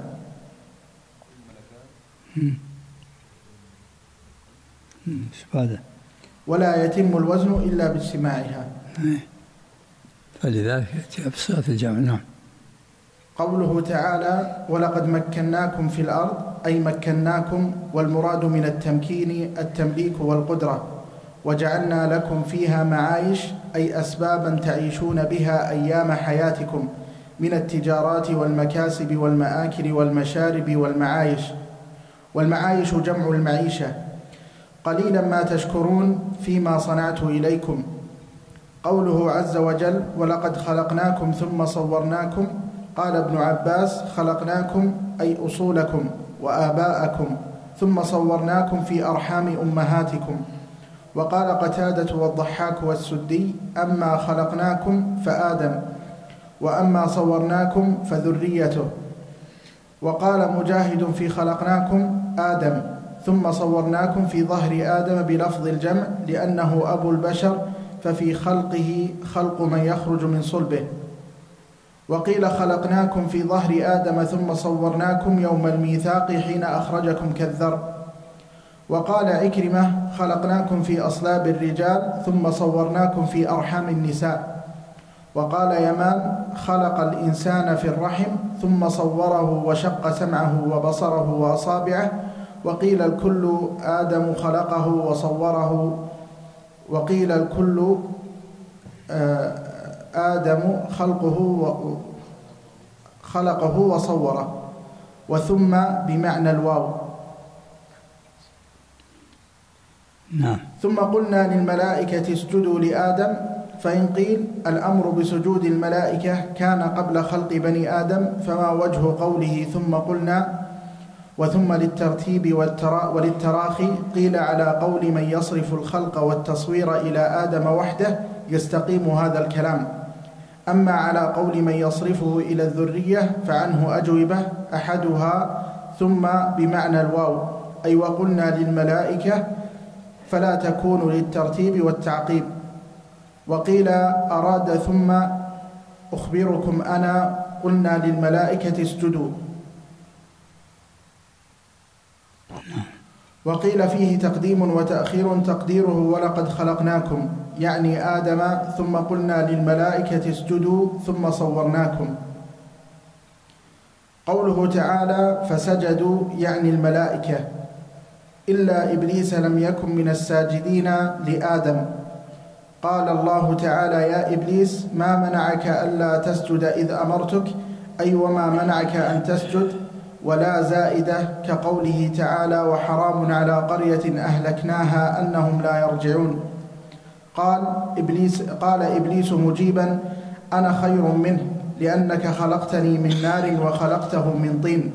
ولا يتم الوزن إلا باجتماعها، فلذلك يأتي بصيغة الجمع. نعم. قوله تعالى: ولقد مكناكم في الأرض، أي مكناكم، والمراد من التمكين التمليك والقدرة. وجعلنا لكم فيها معايش، أي أسبابا تعيشون بها أيام حياتكم من التجارات والمكاسب والمآكل والمشارب والمعايش. والمعايش جمع المعيشة. قليلا ما تشكرون فيما صنعت إليكم. قوله عز وجل: ولقد خلقناكم ثم صورناكم. قال ابن عباس: خلقناكم أي أصولكم وآباءكم، ثم صورناكم في أرحام أمهاتكم. وقال قتادة والضحاك والسدي: أما خلقناكم فآدم، وأما صورناكم فذريته. وقال مجاهد في خلقناكم آدم، ثم صورناكم في ظهر آدم بلفظ الجمع لأنه أبو البشر، ففي خلقه خلق من يخرج من صلبه. وقيل خلقناكم في ظهر آدم ثم صورناكم يوم الميثاق حين أخرجكم كالذر. وقال عكرمة: خلقناكم في أصلاب الرجال ثم صورناكم في أرحام النساء. وقال يمان: خلق الإنسان في الرحم ثم صوره وشق سمعه وبصره وأصابعه. وقيل الكل آدم خلقه وصوره. وقيل الكل آدم خلقه خلقه وصوره. وثم بمعنى الواو. نعم. ثم قلنا للملائكة اسجدوا لآدم. فإن قيل الأمر بسجود الملائكة كان قبل خلق بني آدم، فما وجه قوله ثم قلنا وثم للترتيب وللتراخي؟ قيل على قول من يصرف الخلق والتصوير إلى آدم وحده يستقيم هذا الكلام. أما على قول من يصرفه إلى الذرية فعنه أجوبة، أحدها ثم بمعنى الواو، أي وقلنا للملائكة، فلا تكون للترتيب والتعقيب. وقيل أراد ثم أخبركم أنا قلنا للملائكة اسجدوا. وقيل فيه تقديم وتأخير تقديره ولقد خلقناكم، يعني آدم ثم قلنا للملائكة اسجدوا ثم صورناكم. قوله تعالى فسجدوا يعني الملائكة، إلا إبليس لم يكن من الساجدين لآدم. قال الله تعالى يا إبليس ما منعك ألا تسجد إذ أمرتك، أي وما منعك أن تسجد، ولا زائدة كقوله تعالى وحرام على قرية أهلكناها أنهم لا يرجعون. قال إبليس, قال إبليس مجيبا أنا خير منه لأنك خلقتني من نار وخلقته من طين.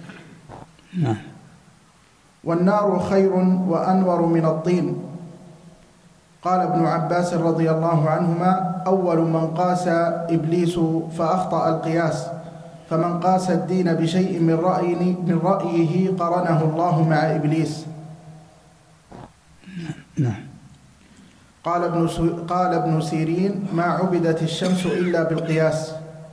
والنار خير وأنور من الطين. قال ابن عباس رضي الله عنهما أول من قاس إبليس فأخطأ القياس، فمن قاس الدين بشيء من رأيه, من رأيه قرنه الله مع إبليس. قال ابن, قال ابن سيرين ما عبدت الشمس إلا بالقياس.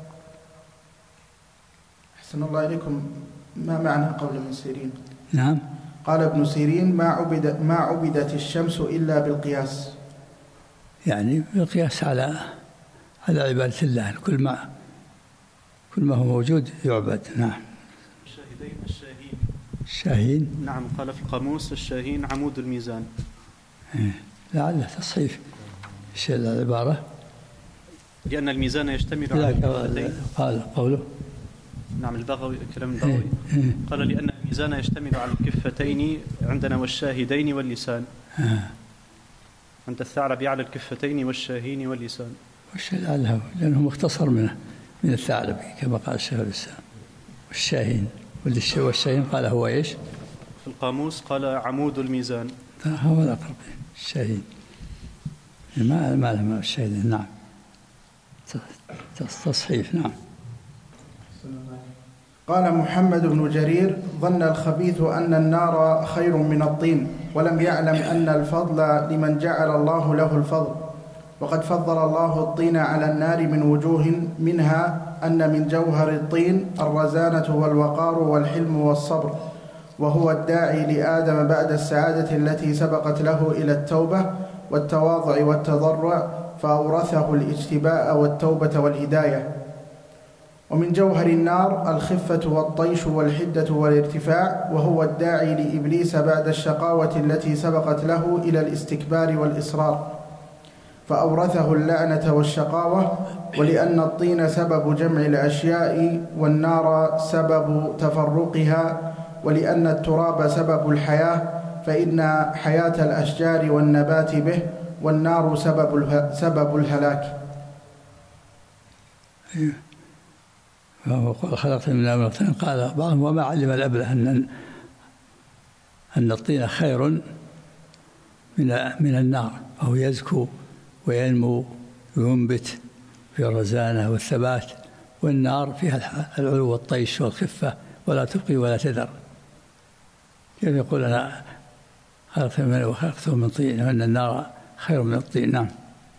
أحسن الله إليكم، ما معنى قول ابن سيرين؟ نعم. قال ابن سيرين ما, عبد ما عبدت الشمس إلا بالقياس. يعني بالقياس على على عبادة الله، كل ما كل ما هو موجود يعبد. نعم. الشاهدين الشاهين. الشاهين. نعم، قال في القاموس الشاهين عمود الميزان. لعله تصحيف الشيء العبارة، لأن الميزان يشتمل على الكفتين. قال قوله. نعم، البغوي، كلام البغوي. قال لأن الميزان يشتمل على الكفتين عندنا والشاهدين واللسان. عند الثعلب على الكفتين والشاهين واللسان. وش لعله لأنه مختصر منه من الثعلب كما قال الشيخ الإسلام. والشاهين والشاهين قال هو إيش؟ في القاموس قال عمود الميزان. هو الأقرب الشاهين. ما ما له الشاهين. نعم. تصحيف. نعم. قال محمد بن جرير: ظن الخبيث أن النار خير من الطين، ولم يعلم أن الفضل لمن جعل الله له الفضل، وقد فضل الله الطين على النار من وجوه، منها أن من جوهر الطين الرزانة والوقار والحلم والصبر، وهو الداعي لآدم بعد السعادة التي سبقت له إلى التوبة والتواضع والتضرع، فأورثه الاجتباء والتوبة والهداية. ومن جوهر النار الخفة والطيش والحدة والارتفاع، وهو الداعي لإبليس بعد الشقاوة التي سبقت له إلى الاستكبار والإصرار، فأورثه اللعنة والشقاوة. ولأن الطين سبب جمع الأشياء والنار سبب تفرقها، ولأن التراب سبب الحياة، فإن حياة الأشجار والنبات به، والنار سبب سبب الهلاك. فهو خلقت من الماء الطين. قال بعضهم: وما علم الأبله أن أن الطين خير من من النار، فهو يزكو وينمو وينبت في الرزانة والثبات، والنار فيها العلو والطيش والخفة، ولا تبقي ولا تذر. كيف يقول أنا خلقت من وخلقته من طين وأن النار خير من الطين؟ نعم.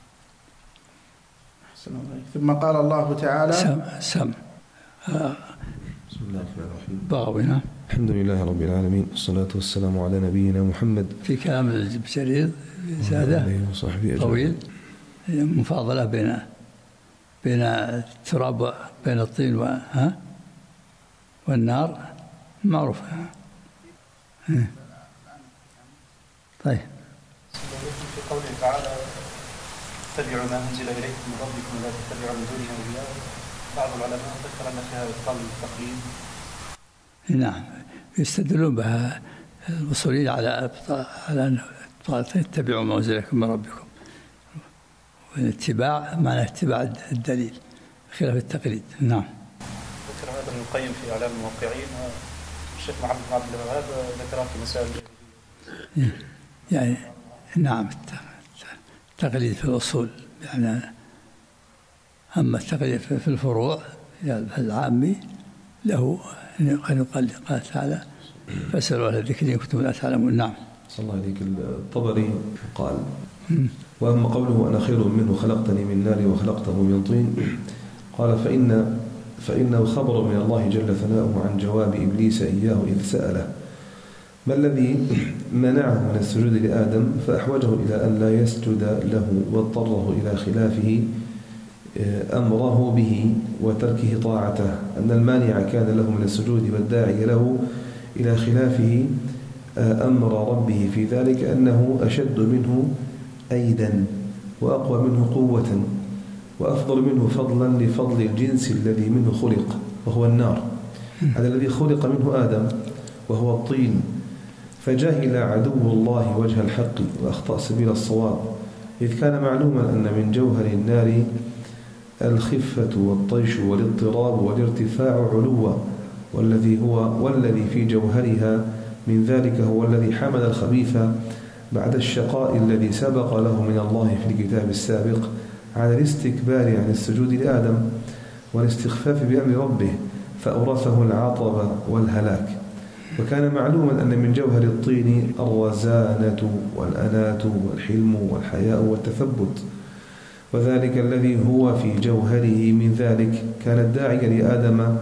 ثم قال الله تعالى: سم سم آه. بسم الله الرحمن الرحيم. باوي. نعم. الحمد لله رب العالمين، والصلاة والسلام على نبينا محمد. في كلام الجرير زاده طويل مفاضلة بين بين التراب بين الطين وها والنار معروفة. طيب. في قوله تعالى: اتبعوا ما أنزل إليكم من ربكم ولا تتبعوا من دونه أولياء، بعض العلماء ذكر أن فيها إبطال التقليد. نعم، يستدلون بها الوصولين على على أن اتبعوا ما أنزل إليكم من ربكم، والاتباع معنى اتباع الدليل خلاف التقليد. نعم. ذكر هذا ابن القيم في إعلام الموقعين، والشيخ محمد بن عبد الوهاب ذكرها في مسائل الجاهلية. يعني نعم، التقليد في الأصول يعني، أما التقليد في الفروع العامي له أن يقلد. قال تعالى: فاسألوا أهل الذكر إن كنتم لا تعلمون. نعم. صلى الله عليك. الطبري قال: وأما قوله أنا خير منه خلقتني من نار وخلقته من طين، قال فإن فإنه خبر من الله جل ثناؤه عن جواب إبليس إياه إذ سأله ما الذي منعه من السجود لآدم فأحوجه إلى أن لا يسجد له، واضطره إلى خلافه أمره به وتركه طاعته. أن المانع كان له من السجود والداعي له إلى خلافه أمر ربه في ذلك أنه أشد منه أيدا وأقوى منه قوة وأفضل منه فضلا لفضل الجنس الذي منه خلق، وهو النار، على الذي خلق منه آدم وهو الطين. فجهل عدو الله وجه الحق وأخطأ سبيل الصواب، إذ كان معلوما أن من جوهر النار الخفة والطيش والاضطراب والارتفاع علوا، والذي هو والذي في جوهرها من ذلك هو الذي حمل الخبيث بعد الشقاء الذي سبق له من الله في الكتاب السابق على الاستكبار عن السجود لآدم والاستخفاف بأمر ربه، فأورثه العطب والهلاك. وكان معلوما أن من جوهر الطين الرزانة والأناة والحلم والحياء والتثبت، وذلك الذي هو في جوهره من ذلك كان الداعي لآدم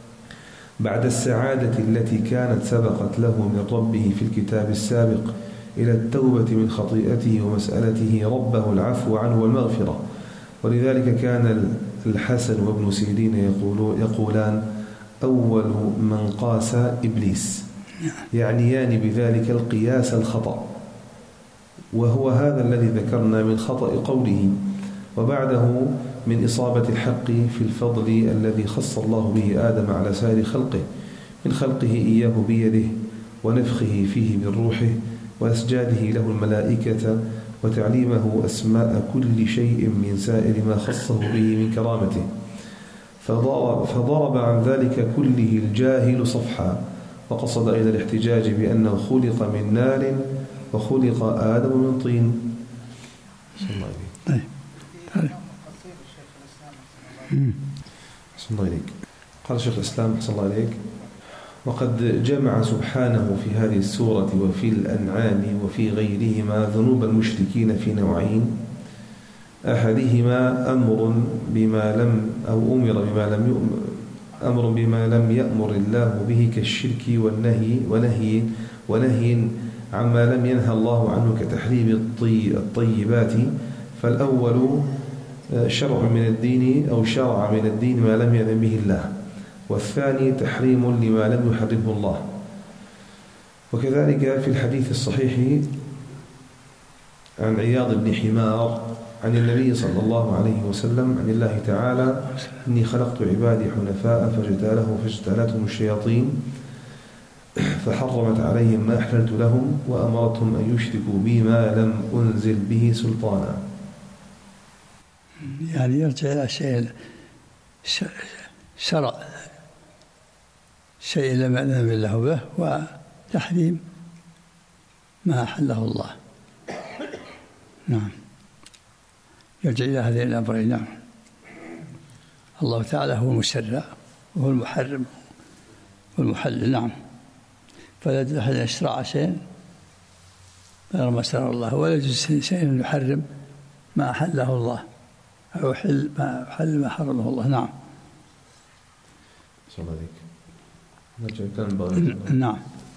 بعد السعادة التي كانت سبقت له من ربه في الكتاب السابق، إلى التوبة من خطيئته ومسألته ربه العفو عنه والمغفرة. ولذلك كان الحسن وابن سيرين يقولان أول من قاس إبليس، يعنيان بذلك القياس الخطأ، وهو هذا الذي ذكرنا من خطأ قوله وبعده من إصابة الحق في الفضل الذي خص الله به آدم على سائر خلقه، من خلقه إياه بيده ونفخه فيه من روحه وإسجاده له الملائكة وتعليمه أسماء كل شيء من سائر ما خصه به من كرامته. فضرب, فضرب عن ذلك كله الجاهل صفحا، وقصد إلى الاحتجاج بأنه خلق من نار وخلق آدم من طين. صلى الله عليه. صلى الله عليك. قال شيخ الإسلام صلى الله عليك: وقد جمع سبحانه في هذه السورة وفي الأنعام وفي غيرهما ذنوب المشركين في نوعين: أحدهما أمر بما لم أو أمر بما لم يؤمر أمر بما لم يأمر الله به كالشرك والنهي ونهي ونهي عما لم ينهى الله عنه كتحريم الطيبات، فالأول شرع من الدين أو شرع من الدين ما لم يأذن به الله، والثاني تحريم لما لم يحرمه الله. وكذلك في الحديث الصحيح عن عياض بن حمار عن النبي صلى الله عليه وسلم عن الله تعالى: إني خلقت عبادي حنفاء فاجتالهم فاجتالتهم الشياطين فحرمت عليهم ما أحللت لهم وأمرتهم أن يشركوا بي ما لم أنزل به سلطانا. يعني يرجع إلى شيء شرع شيء لم يأذن الله به وتحريم ما أحله الله. نعم، يرجع إلى هذين الأمرين. نعم، الله تعالى هو المشرع وهو المحرم والمحلل. نعم، فلا يجوز أحد أن يشرع شيء غير ما شرع الله، ولا يجوز شيء أن يحرم ما أحله الله أو يحل ما حل ما حرمه الله. نعم. صلى الله عليك. نرجع كلام بغوي. نعم.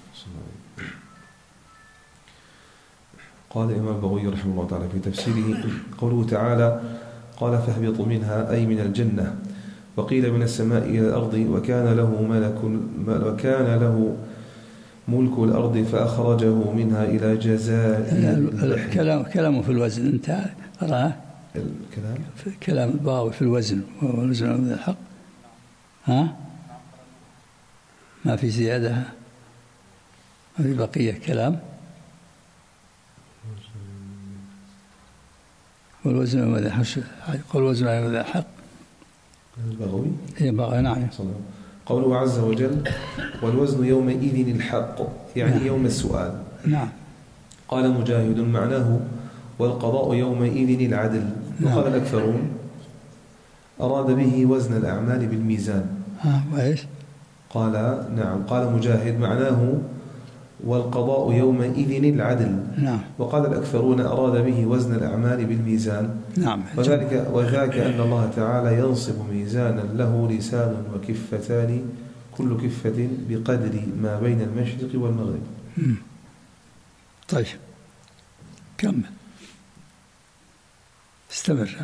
قال الإمام البغوي رحمه الله تعالى في تفسيره: قوله تعالى: قال فاهبطوا منها أي من الجنة، وقيل من السماء إلى الأرض، وكان له ملك وكان له ملك الأرض فأخرجه منها إلى جزاء. الكلام كلامه في الوزن انت أراه الكلام كلام البغوي في الوزن والوزن من الحق. ها ما في زيادة، ما في بقية كلام. والوزن من الحق قل وزن من الحق البغوي هي بغوي. نعم. قوله عز وجل: والوزن يومئذ الحق، يعني نعم. يوم السؤال. نعم. قال مجاهد: معناه والقضاء يومئذ العدل. نعم. وقال الأكثرون أراد به وزن الأعمال بالميزان. ها وإيش؟ قال نعم قال مجاهد: معناه والقضاء يومئذ العدل. نعم. وقال الأكثرون أراد به وزن الأعمال بالميزان. نعم. وذلك, وذاك أن الله تعالى ينصب ميزانا له لسان وكفتان، كل كفة بقدر ما بين المشرق والمغرب. مم. طيب كمل استمر.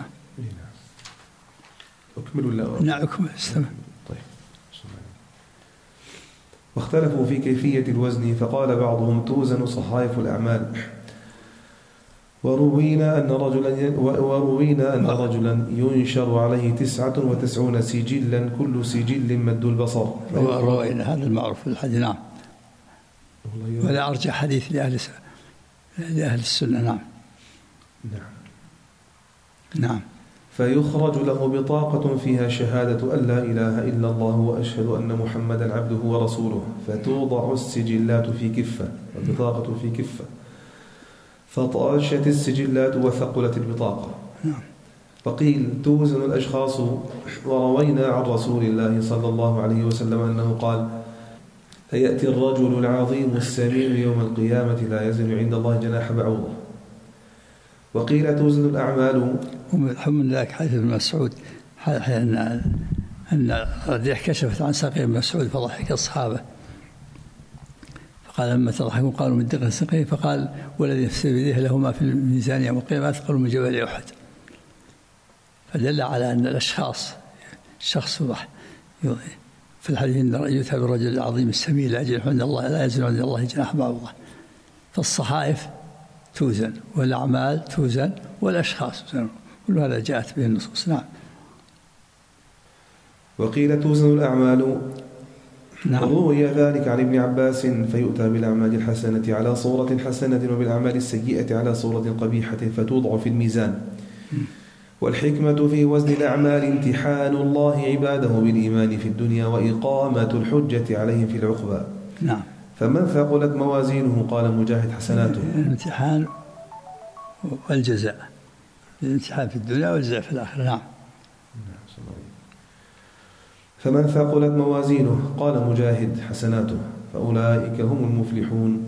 أكمل ولا نعم أكمل استمر. طيب. واختلفوا في كيفية الوزن، فقال بعضهم: توزن صحائف الأعمال. وروينا أن رجلا وروينا أن رجلا ينشر عليه تسعة وتسعون سجلا، كل سجل مد البصر. روينا هذا المعروف في الحديث. نعم. ولا أرجع حديث لأهل لأهل السنة. نعم. نعم. نعم. فيخرج له بطاقة فيها شهادة أن لا إله إلا الله وأشهد أن محمدا عبده ورسوله، فتوضع السجلات في كفة والبطاقة في كفة، فطاشت السجلات وثقلت البطاقة. نعم. وقيل توزن الأشخاص. وروينا عن رسول الله صلى الله عليه وسلم أنه قال: فيأتي الرجل العظيم السمين يوم القيامة لا يزن عند الله جناح بعوضة. وقيل توزن الأعمال. ومن ذلك حديث ابن مسعود أن أن الريح كشفت عن ساق ابن مسعود فضحك أصحابه قال لما تضحكوا قالوا من دقة سقيه، فقال والذي نفسي بيده له ما في الميزان يوم القيامة أثقل من جبل أحد. فدل على أن الأشخاص الشخص في الحديث إن يؤتى بالرجل العظيم السمين لا يجد عند الله لا يزن عند الله جناح بعوضة. فالصحائف توزن والأعمال توزن والأشخاص توزن، كل هذا جاءت به النصوص. نعم. وقيل توزن الأعمال. نعم. روي ذلك عن ابن عباس فيؤتى بالأعمال الحسنة على صورة حسنة وبالأعمال السيئة على صورة قبيحة فتوضع في الميزان. والحكمة في وزن الأعمال امتحان الله عباده بالإيمان في الدنيا وإقامة الحجة عليهم في العقبى. نعم. فمن ثقلت موازينه قال مجاهد حسناته. الامتحان والجزاء، الامتحان في الدنيا والجزاء في الآخرة. نعم. فمن ثقلت موازينه قال مجاهد حسناته فأولئك هم المفلحون.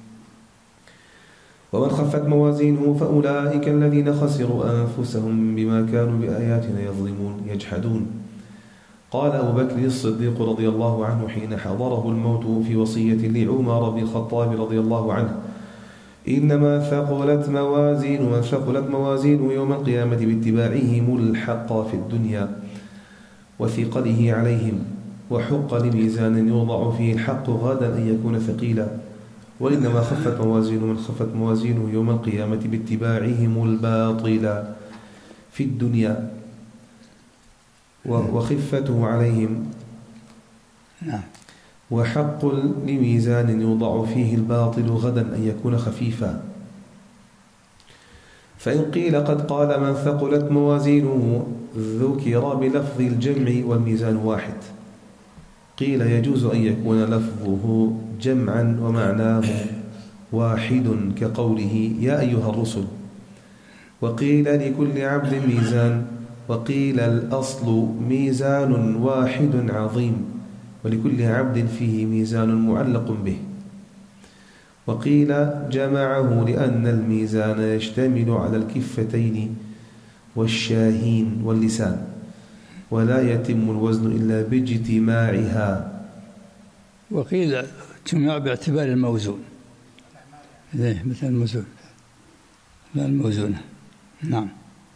ومن خفت موازينه فأولئك الذين خسروا أنفسهم بما كانوا بآياتنا يظلمون يجحدون. قال أبو بكر الصديق رضي الله عنه حين حضره الموت في وصية لعمر بن الخطاب رضي الله عنه: إنما ثقلت موازين من ثقلت موازينه يوم القيامة باتباعهم الحق في الدنيا وثقله عليهم، وحق لميزان يوضع فيه الحق غدا أن يكون ثقيلا. وإنما خفت موازين من خفت موازينه يوم القيامة باتباعهم الباطل في الدنيا وخفته عليهم، وحق لميزان يوضع فيه الباطل غدا أن يكون خفيفا. فإن قيل قد قال من ثقلت موازينه ذكر بلفظ الجمع والميزان واحد، قيل يجوز أن يكون لفظه جمعا ومعناه واحد كقوله يا أيها الرسل، وقيل لكل عبد ميزان، وقيل الأصل ميزان واحد عظيم ولكل عبد فيه ميزان معلق به، وقيل جمعه لأن الميزان يشتمل على الكفتين والشاهين واللسان، ولا يتم الوزن إلا باجتماعها. وقيل جمع باعتبار الموزون، زي مثل الموزون لا الموزونة. نعم.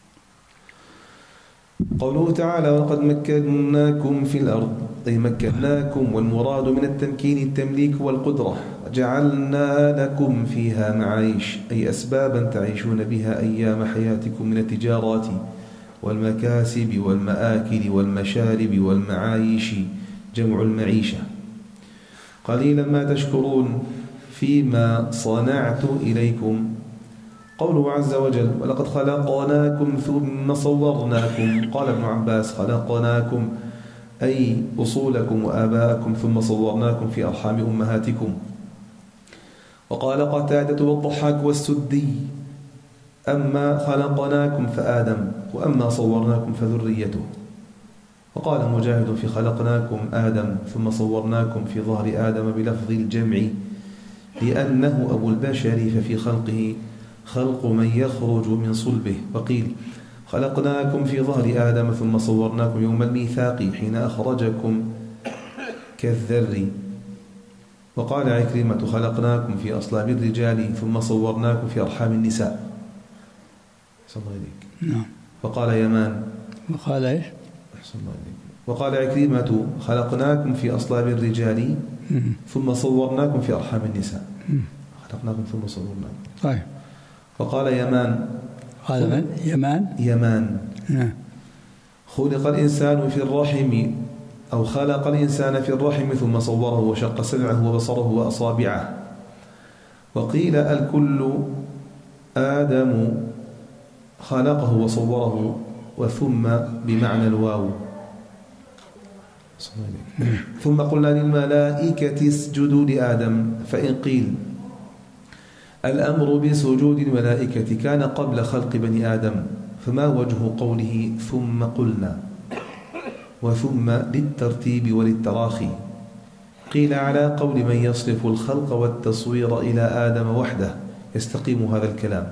قوله تعالى وقد مكناكم في الأرض أي مكناكم، والمراد من التمكين التمليك والقدرة. جعلنا لكم فيها معايش أي أسبابا تعيشون بها أيام حياتكم من التجارات والمكاسب والمآكل والمشارب والمعايش جمع المعيشة. قليلا ما تشكرون فيما صنعت إليكم. قوله عز وجل ولقد خلقناكم ثم صورناكم. قال ابن عباس خلقناكم أي أصولكم وآباءكم ثم صورناكم في أرحام أمهاتكم. وقال قتادة والضحاك والسدي أما خلقناكم فآدم وأما صورناكم فذريته. وقال مجاهد في خلقناكم آدم ثم صورناكم في ظهر آدم بلفظ الجمع لأنه أبو البشر ففي خلقه خلق من يخرج من صلبه. وقيل خلقناكم في ظهر آدم ثم صورناكم يوم الميثاق حين أخرجكم كالذر. وقال عكرمة خلقناكم في أصلاب الرجال ثم صورناكم في أرحام النساء. صلى الله عليك. نعم. وقال يمان وقال إيش؟ أحسن الله عليك. وقال عكرمة خلقناكم في أصلاب الرجال ثم صورناكم في أرحام النساء. خلقناكم ثم صورناكم. طيب. وقال يمان قال من؟ يمان يمان نعم. خلق الإنسان في الرحم أو خلق الإنسان في الرحم ثم صوره وشق سمعه وبصره وأصابعه. وقيل الكل آدم خلقه وصوره وثم بمعنى الواو. ثم قلنا للملائكة اسجدوا لآدم. فإن قيل الأمر بسجود الملائكة كان قبل خلق بني آدم فما وجه قوله ثم قلنا وثم للترتيب وللتراخي؟ قيل على قول من يصرف الخلق والتصوير إلى آدم وحده يستقيم هذا الكلام.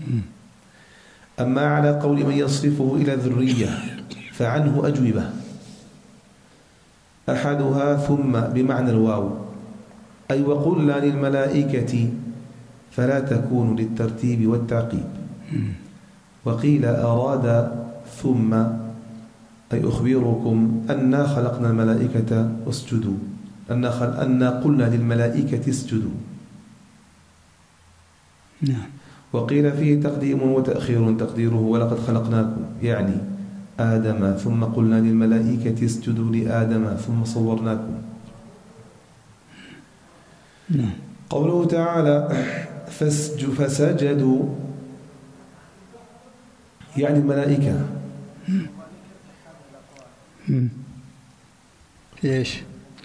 أما على قول من يصرفه إلى الذرية فعنه أجوبة، أحدها ثم بمعنى الواو أي وقلنا للملائكة فلا تكون للترتيب والتعقيب. وقيل أراد ثم أي أخبركم أنا خلقنا الملائكة اسجدوا، أنا, أنا قلنا للملائكة اسجدوا. نعم. وقيل فيه تقديم وتأخير تقديره ولقد خلقناكم، يعني آدم ثم قلنا للملائكة اسجدوا لآدم ثم صورناكم. نعم. قوله تعالى فسجدوا يعني الملائكة. ليش؟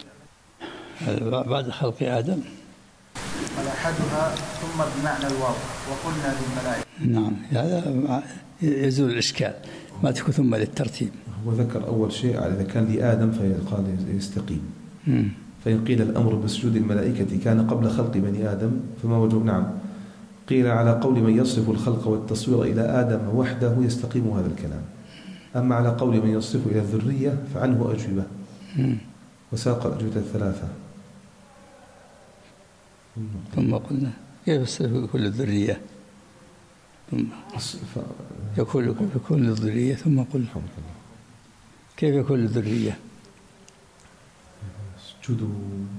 بعد خلق آدم. أحدها ثم بمعنى الواو وقلنا للملائكة. نعم، هذا يزول الإشكال، ما تكون ثم للترتيب. هو ذكر أول شيء إذا كان لآدم فقال يستقيم. مم. فإن قيل الأمر بسجود الملائكة كان قبل خلق بني آدم فما وجه؟ نعم. قيل على قول من يصرف الخلق والتصوير إلى آدم وحده يستقيم هذا الكلام. أما على قول من يصرف إلى الذرية فعنه أجوبة. وساق الأجوبة الثلاثة. ثم قلنا كيف يصرف كل الذرية؟ ثم يكون يكون الذرية ثم قل كيف يكون الذرية؟ اسجدوا.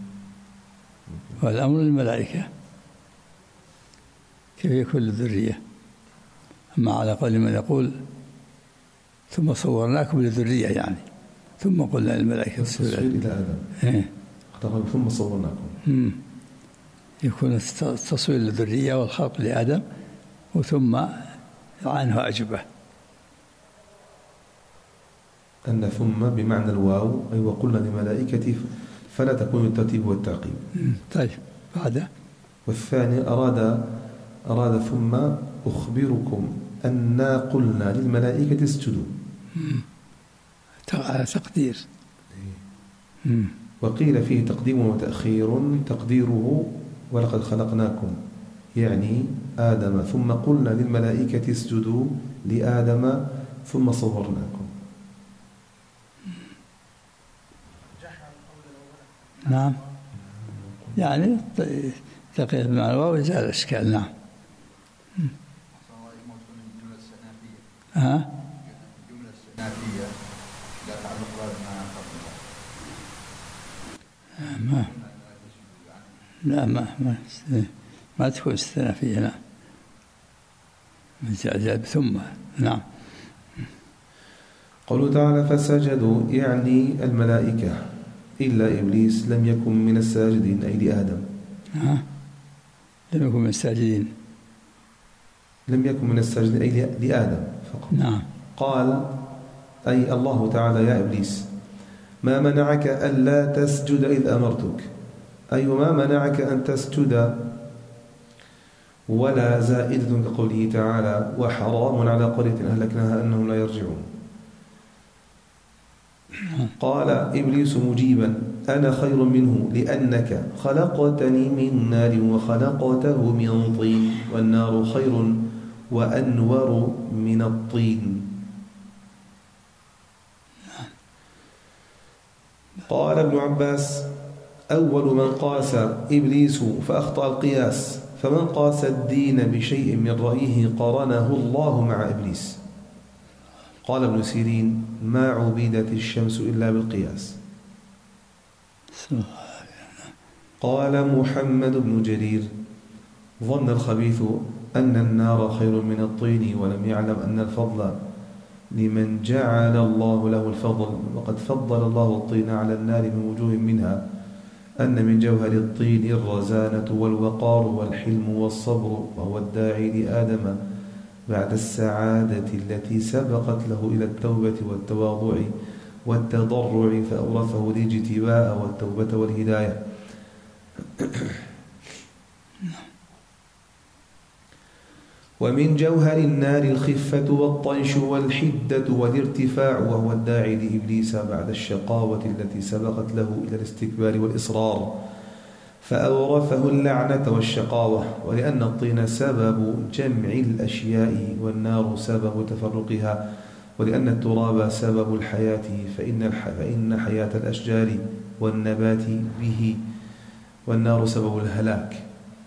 والأمر للملائكة كيف يكون الذرية؟ أما على قول من يقول ثم صورناكم للذرية يعني ثم قلنا للملائكة التصوير إلى آدم. إيه. ثم صورناكم. مم. يكون التصوير للذرية والخلق لآدم وثم عنه أجبة. أن ثم بمعنى الواو أي وقلنا للملائكة فلا تكون الترتيب والتعقيب. طيب بعد. والثاني أراد أراد ثم أخبركم أنا قلنا للملائكة اسجدوا. على تقدير. وقيل فيه تقديم وتأخير تقديره ولقد خلقناكم، يعني آدم ثم قلنا للملائكة اسجدوا لآدم ثم صورناكم. نعم، يعني تقييد مع الواو يزال الإشكال. نعم. ها؟ الجملة السنافية لا تعلق مع ما لا ما ما ما تكون استنافية. نعم. جاء ثم. نعم. قوله تعالى فسجدوا يعني الملائكة إلا إبليس لم يكن من الساجدين أي لآدم. ها؟ لم يكن من الساجدين. لم يكن من الساجدين أي لآدم فقط. نعم. قال أي الله تعالى يا إبليس ما منعك ألا تسجد إذ أمرتك، أي ما منعك أن تسجد، ولا زائدة كقوله تعالى وحرام على قرية أهلكناها أنهم لا يرجعون. قال إبليس مجيبا أنا خير منه لأنك خلقتني من نار وخلقته من طين والنار خير وأنور من الطين. قال ابن عباس أول من قاس إبليس فأخطأ القياس، فمن قاس الدين بشيء من رأيه قارنه الله مع إبليس. قال ابن سيرين ما عبدت الشمس إلا بالقياس. قال محمد بن جرير ظن الخبيث أن النار خير من الطين ولم يعلم أن الفضل لمن جعل الله له الفضل، وقد فضل الله الطين على النار من وجوه منها أن من جوهر الطين الرزانة والوقار والحلم والصبر، وهو الداعي لآدم بعد السعادة التي سبقت له إلى التوبة والتواضع والتضرع فأورثه الاجتباء والتوبة والهداية. ومن جوهر النار الخفة والطيش والحدة والارتفاع، وهو الداعي لإبليس بعد الشقاوة التي سبقت له إلى الاستكبار والإصرار فأورثه اللعنة والشقاوة. ولأن الطين سبب جمع الأشياء والنار سبب تفرقها، ولأن التراب سبب الحياة فإن, الح... فإن حياة الأشجار والنبات به، والنار سبب الهلاك.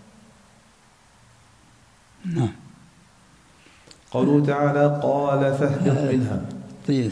نعم. قوله تعالى قال فاهبط منها. طين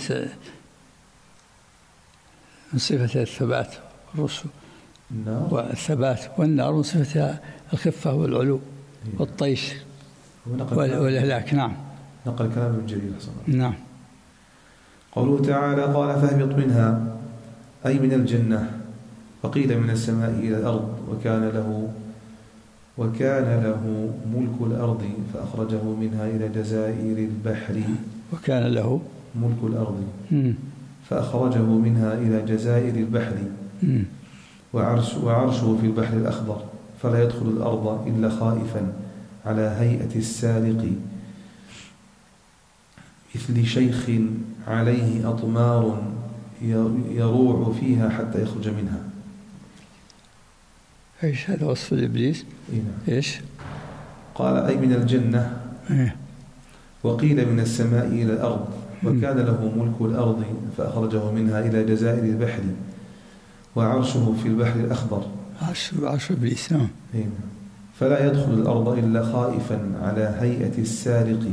من صفتها الثبات والرسل والثبات، والنار من صفتها الخفة والعلو والطيش والإهلاك. نعم. نقل كلام ابن جرير. نعم. قوله تعالى قال فاهبط منها أي من الجنة، فقيل من السماء إلى الأرض، وكان له وكان له ملك الأرض فأخرجه منها إلى جزائر البحر. وكان له ملك الأرض م. فأخرجه منها إلى جزائر البحر م. وعرش وعرشه في البحر الأخضر، فلا يدخل الأرض إلا خائفا على هيئة السارق، مثل شيخ عليه أطمار يروع فيها حتى يخرج منها. ايش هذا وصف الإبليس؟ إيه؟ ايش؟ قال أي من الجنة. إيه؟ وقيل من السماء إلى الأرض، وكان له ملك الأرض فأخرجه منها إلى جزائر البحر وعرشه في البحر الأخضر. عرش عرش إبليس. نعم. إيه؟ فلا يدخل الأرض إلا خائفا على هيئة السارق،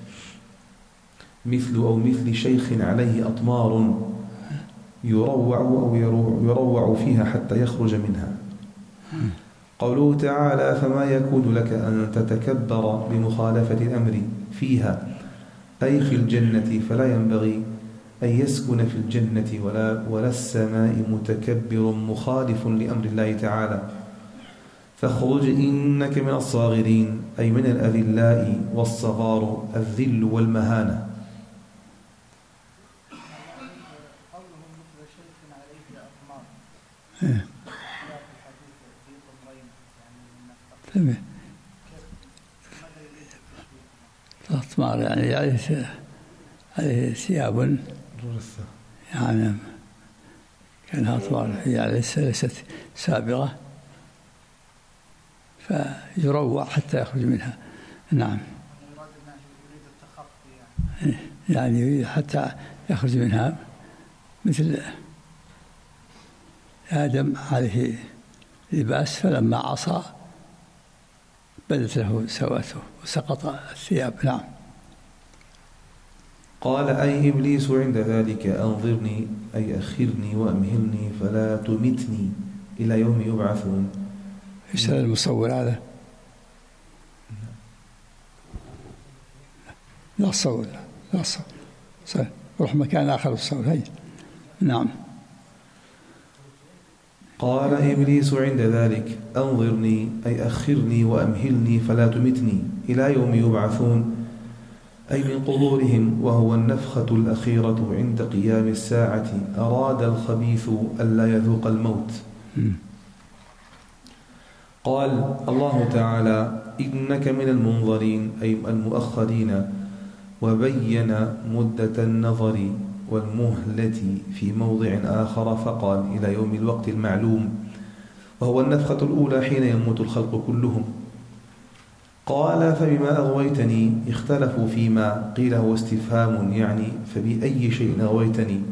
مثل أو مثل شيخ عليه أطمار يروع أو يروع, يروع فيها حتى يخرج منها. قوله تعالى فما يكون لك أن تتكبر بمخالفة الأمر فيها أي في الجنة، فلا ينبغي أن يسكن في الجنة ولا, ولا السماء متكبر مخالف لأمر الله تعالى، فاخرج إنك من الصاغرين أي من الأذلاء، والصغار الذل والمهانة. تمام. أطمار يعني عليه عليه ثياب يعني كانها أطمار يعني ليست سابغة، فيروع حتى يخرج منها. نعم. يعني حتى يخرج منها، مثل آدم عليه لباس فلما عصى بدت له سواته وسقط الثياب. نعم. قال أي إبليس عند ذلك أنظرني أي أخرني وأمهلني فلا تمتني إلى يوم يبعثون. إيش هذا المصور هذا؟ لا صور لا صور، روح مكان آخر الصور. هي. نعم. قال إبليس عند ذلك أنظرني أي أخرني وأمهلني فلا تمتني إلى يوم يبعثون، أي من قبورهم، وهو النفخة الأخيرة عند قيام الساعة. أراد الخبيث ألا يذوق الموت. قال الله تعالى إنك من المنظرين أي المؤخرين، وبين مدة النظر والمهلة في موضع آخر فقال إلى يوم الوقت المعلوم، وهو النفخة الأولى حين يموت الخلق كلهم. قال فبما أغويتني اختلفوا فيما، قيل هو استفهام يعني فبأي شيء أغويتني،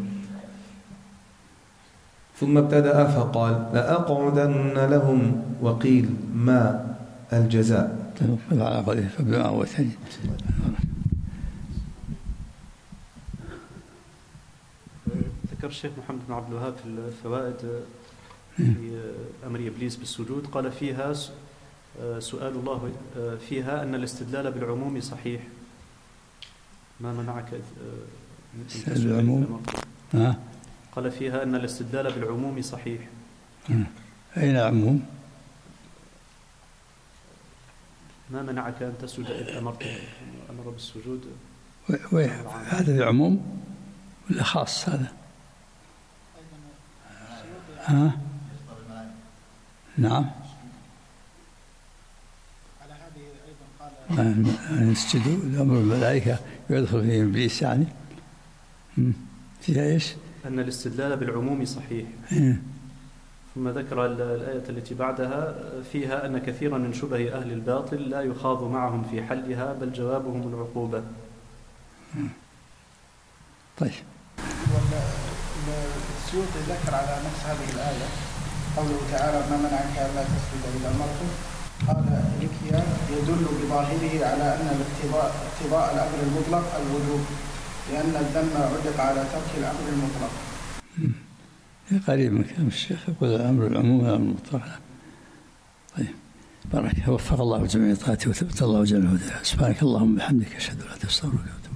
ثم ابتدأ فقال لأقعدن لهم، وقيل ما الجزاء. فبما أغويتني. ذكر الشيخ محمد بن عبد الوهاب في الفوائد في أمر إبليس بالسجود، قال فيها سؤال الله فيها أن الاستدلال بالعموم صحيح. ما منعك استدلال بالعموم؟ ها؟ قال فيها أن الاستدلال بالعموم صحيح. أين العموم؟ ما منعك أن تسجد إذ أمرت أمر بالسجود؟ هذا العموم ولا خاص هذا؟ ها؟ نعم. أن يسجدوا لأمر الملائكة ويدخل فيهم إبليس يعني. فيها إيش؟ أن الاستدلال بالعموم صحيح. ثم ذكر الآية التي بعدها فيها أن كثيرا من شبه أهل الباطل لا يخاض معهم في حلها بل جوابهم العقوبة. طيب. السيوطي ذكر على نفس هذه الآية قوله تعالى ما منعك ألا تسجد إذا أمرتك، قال لكيا يدل بظاهره على أن الاقتضاء اقتضاء الأمر المطلق الوجوب، لأن الذم علق على ترك الأمر المطلق. قريب من كلام الشيخ، يقول الأمر العموم الأمر المطلق. طيب بارك، وفق الله جميع طاعته وثبت الله جل وعلا. سبحانك اللهم وبحمدك، أشهد أن لا إله إلا أنت، أستغفرك.